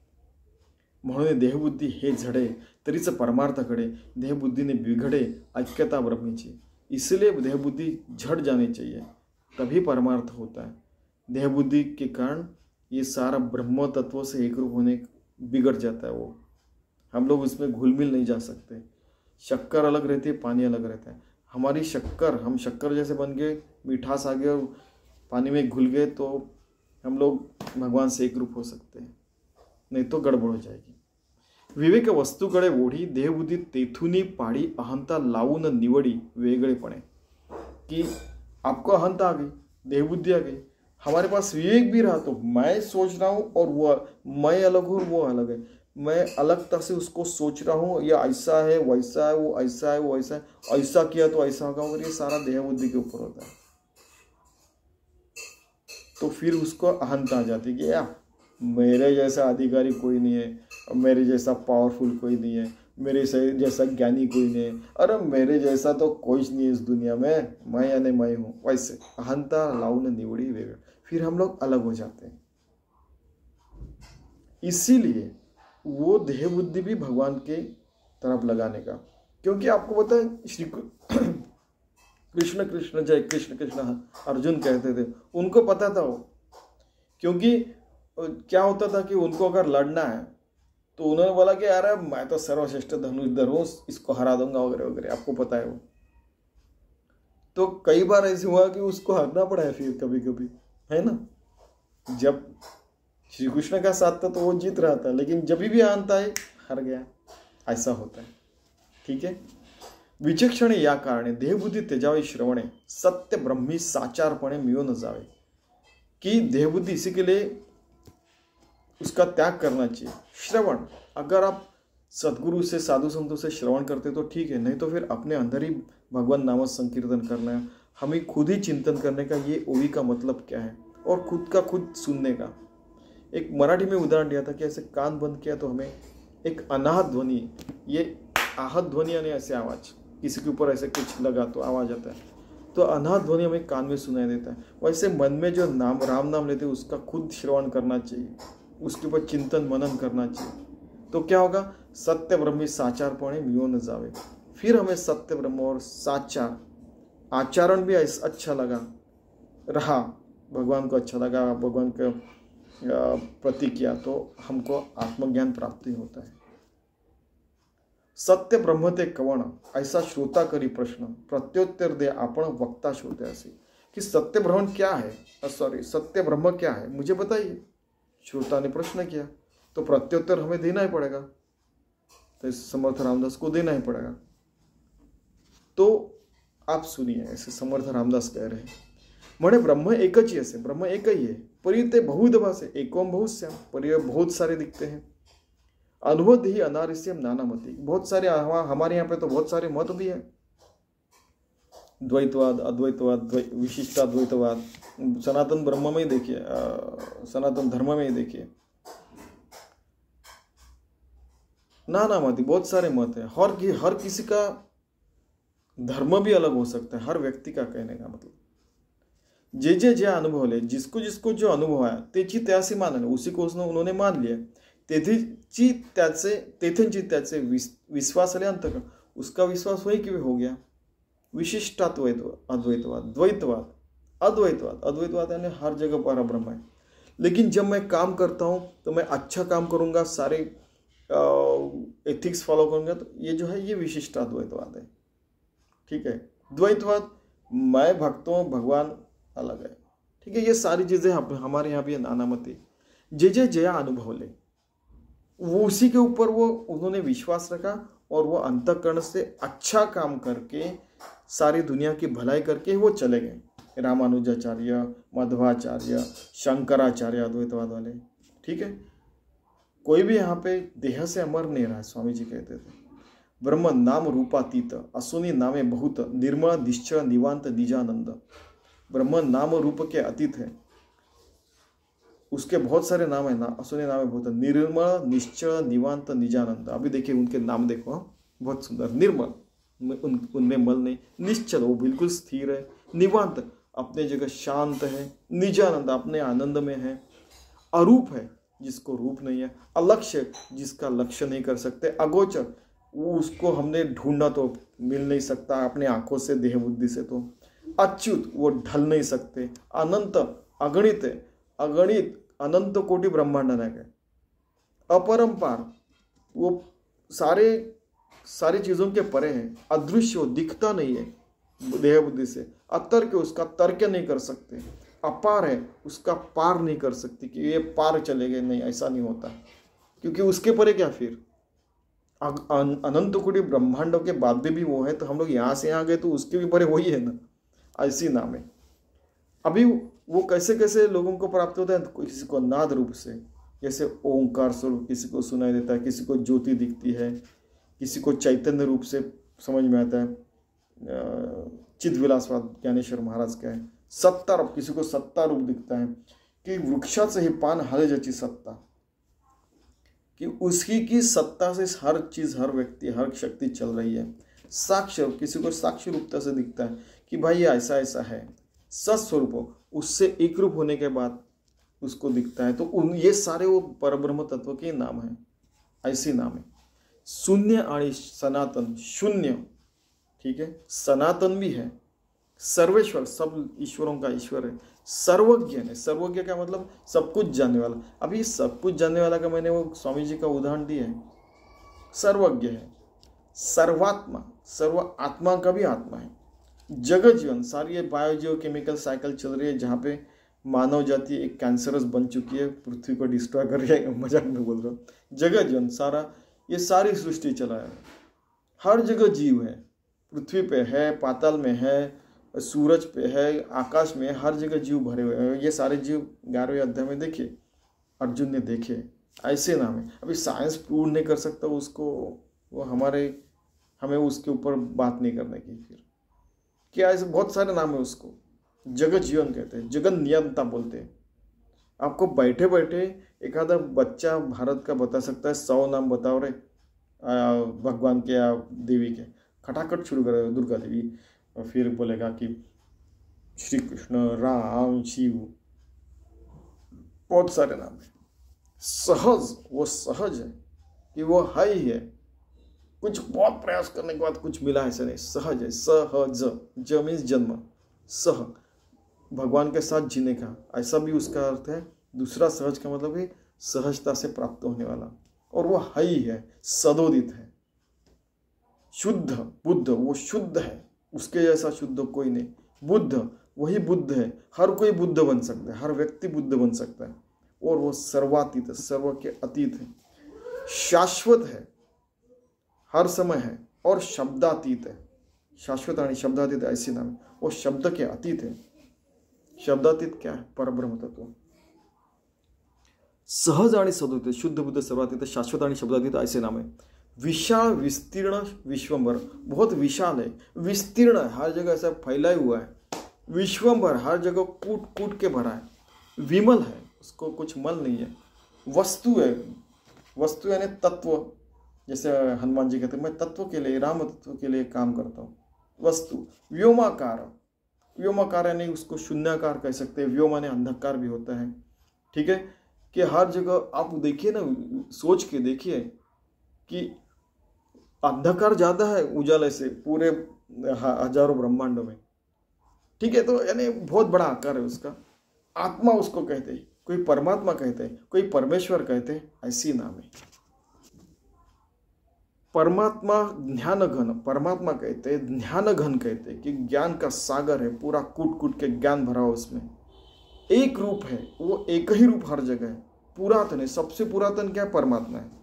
Speaker 1: म्हणून देहबुद्धी हे झडे तरीच परमार्थकडे, देहबुद्धि ने बिघड़े ऐक्यता ब्रह्मीची। इसलिए देहबुद्धि झड़ जानी चाहिए, तभी परमार्थ होता है। देहबुद्धि के कारण ये सारा ब्रह्म तत्व से एक रूप होने बिगड़ जाता है। वो हम लोग उसमें घुल मिल नहीं जा सकते। शक्कर अलग रहती है, पानी अलग रहता है। हमारी शक्कर, हम शक्कर जैसे बन गए, मिठास आ गया और पानी में घुल गए, तो हम लोग भगवान से एक रूप हो सकते हैं, नहीं तो गड़बड़ हो जाएगी। विवेक वस्तूकडे ओढी देहबुद्धी तेथुनी पाड़ी, अहंता लावून निवडी वेगळेपणे। कि आपको अहंता आ गई, देहबुद्धि आ गई, हमारे पास विवेक भी रहा तो मैं सोच रहा हूँ और वो मैं अलग हूँ वो अलग है, मैं अलग तरह से उसको सोच रहा हूँ, ये ऐसा है वैसा है, वो ऐसा है वो ऐसा है, ऐसा किया तो ऐसा होगा, और ये सारा देह बुद्धि के ऊपर होता है। तो फिर उसको अहंता आ जाती है कि यार मेरे जैसा अधिकारी कोई नहीं है, मेरे जैसा पावरफुल कोई नहीं है, मेरे से जैसा ज्ञानी कोई नहीं है, अरे मेरे जैसा तो कोई नहीं है इस दुनिया में, मैं या नहीं मैं हूँ, वैसे अहंता लाउन निवड़ी वेगड़, फिर हम लोग अलग हो जाते हैं। इसीलिए वो देह बुद्धि भी भगवान के तरफ लगाने का, क्योंकि आपको पता है श्री कृष्ण कृष्ण जय कृष्ण कृष्ण अर्जुन कहते थे, उनको पता था वो, क्योंकि क्या होता था कि उनको अगर लड़ना है तो उन्होंने बोला कि यार मैं तो सर्वश्रेष्ठ धनुर्धर हूँ, इसको हरा दूंगा वगैरह वगैरह, आपको पता है वो। तो कई बार ऐसे हुआ कि उसको हरना पड़ा है फिर कभी कभी, है ना। जब श्री कृष्ण का साथ था तो वो जीत रहा था, लेकिन जब भी आता है हार गया, ऐसा होता है। ठीक है। विचक्षण या कारणे देहबुद्धी त्यजावे श्रवणे सत्य ब्रह्मी साचारपणे मियो न जावे, कि देहबुद्धि इसी के लिए उसका त्याग करना चाहिए। श्रवण, अगर आप सदगुरु से साधु संतों से श्रवण करते तो ठीक है, नहीं तो फिर अपने अंदर ही भगवान नाम संकीर्तन करना है, हमें खुद ही चिंतन करने का, ये ओवी का मतलब क्या है, और खुद का खुद सुनने का। एक मराठी में उदाहरण दिया था कि ऐसे कान बंद किया तो हमें एक अनाहत ध्वनि, ये आहत ध्वनि यानी ऐसे आवाज, किसी के ऊपर ऐसे कुछ लगा तो आवाज आता है, तो अनाहत ध्वनि हमें कान में सुनाई देता है। वैसे मन में जो नाम राम नाम लेते हैं उसका खुद श्रवण करना चाहिए, उसके ऊपर चिंतन मनन करना चाहिए। तो क्या होगा, सत्य ब्रह्मी साचारपणे मियो न जावे, फिर हमें सत्य ब्रह्म और साचार आचरण भी अच्छा लगा रहा, भगवान को अच्छा लगा, भगवान का प्रति किया, तो हमको आत्मज्ञान प्राप्ति होता है। सत्य ब्रह्म ते कवण ऐसा श्रोता करी प्रश्न, प्रत्युत्तर दे आपण वक्ता श्रोते असे, कि सत्य ब्रह्म क्या है, सॉरी सत्य ब्रह्म क्या है मुझे बताइए। श्रोता ने प्रश्न किया तो प्रत्युत्तर हमें देना ही पड़ेगा, तो समर्थ रामदास को देना ही पड़ेगा। तो आप सुनिए, ऐसे समर्थ रामदास कह रहे हैं, म्हणे ब्रह्म एकच ही असे, ब्रह्म एक ही है, पर ते बहुध भासे, एकोम बहुश्याम, पर ये बहुत सारे दिखते हैं। अनुभव ही अनारिस्यम नाना मति, बहुत सारे, हमारे यहाँ पे तो बहुत सारे मत भी है, द्वैतवाद, अद्वैतवाद, विशिष्टाद्वैतवाद, सनातन ब्रह्म में ही देखिए, सनातन धर्म में ही देखिए, नाना मति, बहुत सारे मत है। हर की हर किसी का धर्म भी अलग हो सकता है, हर व्यक्ति का कहने का मतलब, जे जे जे अनुभव ले, जिसको जिसको जो अनुभव आया त्याची त्यासी मानले, उसी को उसने उन्होंने मान लिया, तेथीची त्याचे तेथेंची त्याचे विश्वास आले अंत, उसका विश्वास वही कि हो गया। विशिष्टाद्वैतवाद, अद्वैतवाद, द्वैतवाद, अद्वैतवाद, अद्वैतवाद यानी हर जगह पर ब्रह्म है, लेकिन जब मैं काम करता हूँ तो मैं अच्छा काम करूँगा, सारे एथिक्स फॉलो करूँगा, तो ये जो है ये विशिष्टाद्वैतवाद है। ठीक है। द्वैतवाद, मैं भक्त हूँ, भगवान अलग है। ठीक है। ये सारी चीज़ें हमारे यहाँ भी है, नाना मति, जे जे जया अनुभव ले, वो उसी के ऊपर वो उन्होंने विश्वास रखा, और वो अंतःकरण से अच्छा काम करके सारी दुनिया की भलाई करके वो चले गए। रामानुजाचार्य, मध्वाचार्य, शंकराचार्य, अद्वैतवाद वाले। ठीक है। कोई भी यहाँ पे देह से अमर नहीं रहा, स्वामी जी कहते थे। ब्रह्म नाम रूपातीत, असुनी नामे बहुत, निर्मल निश्चय निवांत निजानंद। ब्रह्म नाम रूप के अतीत है, उसके बहुत सारे नाम है ना, असुनी नाम है बहुत, निर्मल निश्चय निवांत निजानंद। अभी देखिए उनके नाम देखो, बहुत सुंदर। निर्मल, उन उनमें मल नहीं, निश्चल वो बिल्कुल स्थिर है, निवांत अपने जगह शांत है, निजानंद अपने आनंद में है, अरूप है जिसको रूप नहीं है, अलक्ष्य जिसका लक्ष्य नहीं कर सकते, अगोचर वो उसको हमने ढूंढना तो मिल नहीं सकता अपने आंखों से, देह बुद्धि से, तो अच्युत वो ढल नहीं सकते, अनंत अगणित है, अगणित अनंत कोटि ब्रह्मांड नायक है, अपरंपार वो सारे सारी चीजों के परे है, अदृश्य वो दिखता नहीं है देह बुद्धि से, अतर्क उसका तर्क नहीं कर सकते, अपार है उसका पार नहीं कर सकती कि ये पार चले गए, नहीं ऐसा नहीं होता, क्योंकि उसके परे क्या फिर अनंत कोटि ब्रह्मांडों के बाद भी, भी वो है, तो हम लोग यहाँ से यहाँ गए तो उसके भी परे वही है ना, ऐसी नाम है। अभी वो कैसे कैसे लोगों को प्राप्त होता है, किसी को नाद रूप से, जैसे ओंकार स्वरूप किसी को सुनाई देता है, किसी को ज्योति दिखती है, किसी को चैतन्य रूप से समझ में आता है। चिद विलासवाद ज्ञानेश्वर महाराज का है। सत्ता रूप, किसी को सत्ता रूप दिखता है कि वृक्षाचं हे पान हरे ज्याची सत्ता, कि उसकी की सत्ता से हर चीज, हर व्यक्ति, हर शक्ति चल रही है। साक्ष्य रूप, किसी को साक्ष्य रूपता से दिखता है कि भाई ये ऐसा ऐसा है। सत्स्वरूप, उससे एक रूप होने के बाद उसको दिखता है। तो उन ये सारे वो परब्रह्म तत्व के नाम है, ऐसे नाम है। शून्य और सनातन, शून्य, ठीक है, सनातन भी है, सर्वेश्वर, सब ईश्वरों का ईश्वर है, सर्वज्ञ है। सर्वज्ञ का मतलब सब कुछ जानने वाला। अभी सब कुछ जानने वाला का मैंने वो स्वामी जी का उदाहरण दिया है। सर्वज्ञ है, सर्वात्मा, सर्व आत्मा का भी आत्मा है। जगत जीवन, सारी ये बायोजियो केमिकल साइकिल चल रही है जहाँ पे मानव जाति एक कैंसरस बन चुकी है, पृथ्वी को डिस्ट्रॉय कर रही है, मजाक में बोल रहा हूँ। जगत जीवन, सारा ये सारी सृष्टि चला है, हर जगह जीव है, पृथ्वी पे है, पाताल में है, सूरज पे है, आकाश में है, हर जगह जीव भरे हुए हैं। ये सारे जीव ग्यारहवें अध्याय में देखिए, अर्जुन ने देखे, ऐसे नाम है। अभी साइंस प्रूव नहीं कर सकता उसको, वो हमारे हमें उसके ऊपर बात नहीं करने की। फिर क्या, ऐसे बहुत सारे नाम है उसको। जगत जीवन कहते हैं, जगत नियंता बोलते हैं। आपको बैठे बैठे एक आधा बच्चा भारत का बता सकता है, सौ नाम बताओ रे भगवान के या देवी के, खटाखट शुरू करे दुर्गा देवी, और फिर बोलेगा कि श्री कृष्ण, राम, शिव, बहुत सारे नाम है। सहज, वो सहज है कि वो है ही है, कुछ बहुत प्रयास करने के बाद कुछ मिला ऐसा नहीं, सहज है। सहज, ज मीन्स जन्म, सह भगवान के साथ जीने का, ऐसा भी उसका अर्थ है। दूसरा सहज का मतलब है सहजता से प्राप्त होने वाला, और वो है ही है, सदोदित है। शुद्ध, बुद्ध, वो शुद्ध है, उसके जैसा शुद्ध कोई नहीं। बुद्ध, वही बुद्ध है, हर कोई बुद्ध बन सकता है, हर व्यक्ति बुद्ध बन सकता है। और वो सर्वातीत, सर्व के अतीत है, शाश्वत है, हर समय है, और शब्दातीत है। शाश्वत और शब्दातीत ऐसे नाम है। वो शब्द के अतीत है। शब्दातीत क्या है? परब्रह्म तत्व। सहज आणि सदोदित, शुद्ध बुद्ध, सर्वातीत, शाश्वत आणि शब्दातीत ऐसे नाम है। विशाल, विस्तीर्ण, विश्वंभर, बहुत विशाल है, विस्तीर्ण है, हर जगह ऐसा फैला हुआ है। विश्वंभर, हर जगह कूट कूट के भरा है। विमल है, उसको कुछ मल नहीं है। वस्तु है, वस्तु यानी तत्व, जैसे हनुमान जी कहते हैं मैं तत्व के लिए, राम तत्व के लिए काम करता हूँ। वस्तु। व्योमाकार, व्योमाकार यानी उसको शून्याकार कह सकते हैं। व्योम यानी अंधकार भी होता है, ठीक है, कि हर जगह आप देखिए ना, सोच के देखिए कि अंधकार ज्यादा है उजाले से पूरे हजारों ब्रह्मांडों में, ठीक है। तो यानी बहुत बड़ा आकार है उसका। आत्मा उसको कहते हैं, कोई परमात्मा कहते हैं, कोई परमेश्वर कहते हैं, ऐसी नाम है। परमात्मा ज्ञान घन, परमात्मा कहते हैं, ज्ञान घन कहते हैं कि ज्ञान का सागर है, पूरा कूट कूट के ज्ञान भरा हो उसमें। एक रूप है, वो एक ही रूप हर जगह है, पुरातन है। सबसे पुरातन क्या? परमात्मा है।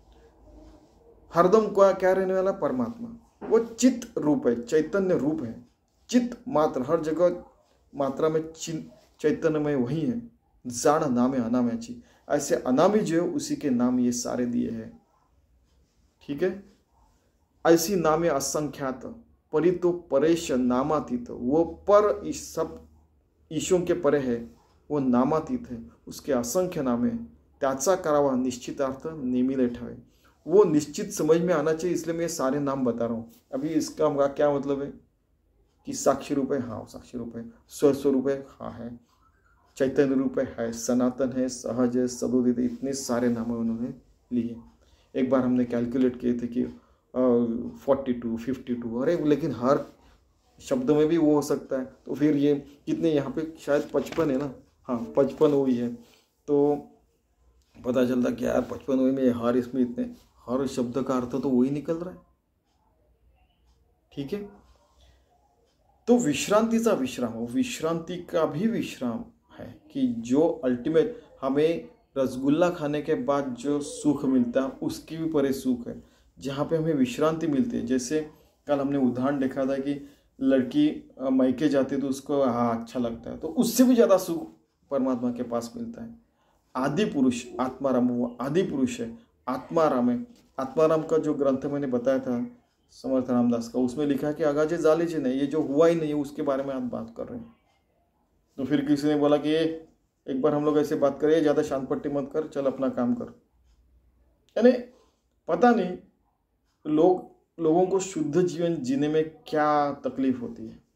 Speaker 1: हरदम क्या क्या रहने वाला? परमात्मा। वो चित्त रूप है, चैतन्य रूप है, चित्त मात्र, हर जगह मात्रा में चैतन्य में वही है। जान नामे अनाम्याची, ऐसे अनामी जो है उसी के नाम ये सारे दिए हैं, ठीक है। ऐसी नामे असंख्यात, परितो परेश नामातीत, वो पर इस सब ईशों के परे है, वो नामातीत है, उसके असंख्य नामे, त्याचा करावा निश्चितार्थ नेमिले ठेवे। वो निश्चित समझ में आना चाहिए, इसलिए मैं सारे नाम बता रहा हूँ। अभी इसका क्या मतलब है कि साक्षी रूप है, हाँ साक्षी रूप है, स्वस्वरूप है, हाँ है, चैतन्य रूप है, सनातन है, सहज है, सदोदित, इतने सारे नाम उन्होंने लिए। एक बार हमने कैलकुलेट किए थे कि फोर्टी टू फिफ्टी टू, अरे लेकिन हर शब्द में भी वो हो सकता है, तो फिर ये कितने, यहाँ पे शायद पचपन है ना, हाँ पचपन हुई है। तो पता चलता कि यार पचपन हुई में हर इसमें इतने, हर शब्द का अर्थ तो वही निकल रहा है, ठीक है। तो विश्रांति का विश्राम, विश्रांति का भी विश्राम है कि जो अल्टीमेट हमें रसगुल्ला खाने के बाद जो सुख मिलता है उसकी भी परे सुख है, जहाँ पे हमें विश्रांति मिलती है। जैसे कल हमने उदाहरण देखा था कि लड़की मायके जाती तो उसको हाँ अच्छा लगता है, तो उससे भी ज़्यादा सुख परमात्मा के पास मिलता है। आदि पुरुष आत्माराम, वो आदि पुरुष है, आत्माराम है। आत्माराम का जो ग्रंथ मैंने बताया था समर्थ रामदास का, उसमें लिखा है कि आगाजे जालीजे नहीं, ये जो हुआ ही नहीं है उसके बारे में आप बात कर रहे हैं। तो फिर किसी ने बोला कि ये एक बार हम लोग ऐसे बात करें, ज़्यादा शांत पट्टी मत कर, चल अपना काम कर। यानी पता नहीं लोग लोगों को शुद्ध जीवन जीने में क्या तकलीफ होती है।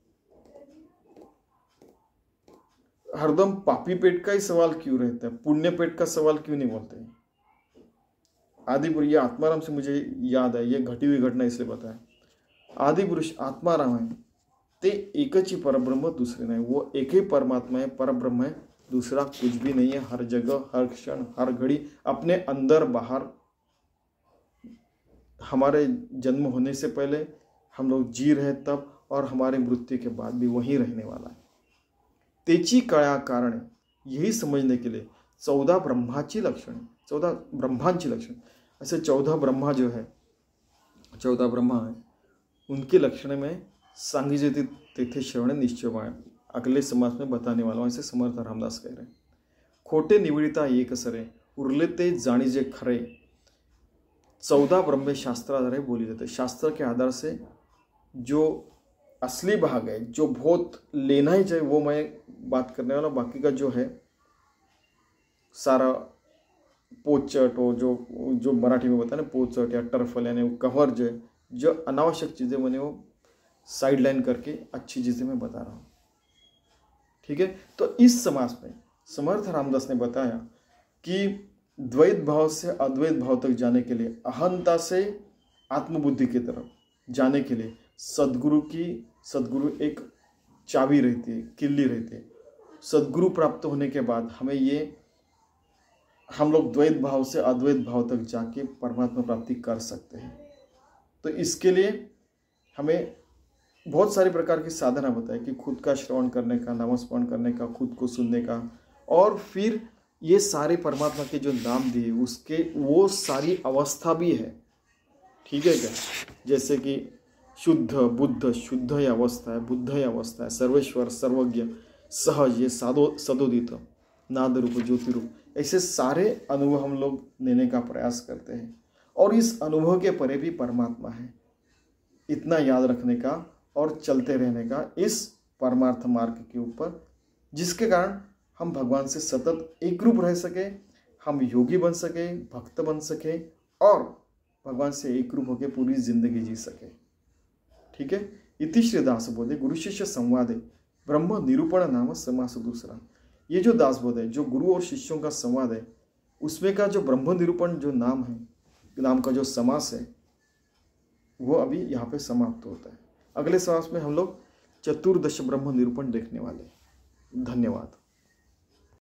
Speaker 1: हरदम पापी पेट का ही सवाल क्यों रहता है, पुण्य पेट का सवाल क्यों नहीं बोलते। आदि पुरुष, ये आत्माराम से मुझे याद है, ये घटी हुई घटना इसलिए बताया। आदि पुरुष आत्माराम है, ते एकच ही परब्रह्म, दूसरे नहीं। वो एक ही परमात्मा है, परब्रह्म है, दूसरा कुछ भी नहीं है। हर जगह, हर क्षण, हर घड़ी, अपने अंदर बाहर, हमारे जन्म होने से पहले हम लोग जी रहे तब, और हमारे मृत्यु के बाद भी वहीं रहने वाला है। तेची कळा कारण, यही समझने के लिए चौदह ब्रह्माची लक्षण, चौदह ब्रह्मांची लक्षण, ऐसे चौदह ब्रह्मा जो है, चौदह ब्रह्मा है, उनके लक्षण में सांगिजे तेथे श्रवण निश्चय, अगले समास में बताने वाला हूं। ऐसे समर्थ रामदास कह रहे हैं। खोटे निवडिता एक सरे, उरले ते जाणीजे खरे। चौदह ब्रह्मे शास्त्र आधार बोली जाते। शास्त्र के आधार से जो असली भाग है, जो बहुत लेना ही चाहिए, वो मैं बात करने वाला। बाकी का जो है सारा पोचट, और जो जो मराठी में बताया ना पोचट या टर्फल, यानी कवर जो है, जो अनावश्यक चीज़ें मैंने वो साइड लाइन करके अच्छी चीज़ें मैं बता रहा हूँ। ठीक है, तो इस समास में समर्थ रामदास ने बताया कि द्वैत भाव से अद्वैत भाव तक जाने के लिए, अहंता से आत्मबुद्धि की तरफ जाने के लिए सद्गुरु की सद्गुरु एक चाबी रहती है, किल्ली रहती है। सद्गुरु प्राप्त होने के बाद हमें ये हम लोग द्वैत भाव से अद्वैत भाव तक जाके परमात्मा प्राप्ति कर सकते हैं। तो इसके लिए हमें बहुत सारी प्रकार की साधना बताए कि खुद का श्रवण करने का, नामस्मरण करने का, खुद को सुनने का, और फिर ये सारे परमात्मा के जो नाम दिए उसके वो सारी अवस्था भी है। ठीक है क्या, जैसे कि शुद्ध, बुद्ध, शुद्ध ये अवस्था है, बुद्ध ये अवस्था है, सर्वेश्वर, सर्वज्ञ, सहज, ये सादो सदोदित, नाद रूप, ज्योति रूप, ऐसे सारे अनुभव हम लोग लेने का प्रयास करते हैं। और इस अनुभव के परे भी परमात्मा है, इतना याद रखने का और चलते रहने का इस परमार्थ मार्ग के ऊपर, जिसके कारण हम भगवान से सतत एक रूप रह सके, हम योगी बन सके, भक्त बन सके, और भगवान से एक रूप होकर पूरी जिंदगी जी सके। ठीक है, इति श्री दास बोधे गुरु शिष्य संवादे ब्रह्म निरूपण नाम समास दूसरा। ये जो दासबोध है, जो गुरु और शिष्यों का संवाद है, उसमें का जो ब्रह्म निरूपण जो नाम है, नाम का जो समास है, वो अभी यहाँ पे समाप्त होता है। अगले समास में हम लोग चतुर्दश ब्रह्म निरूपण देखने वाले। धन्यवाद।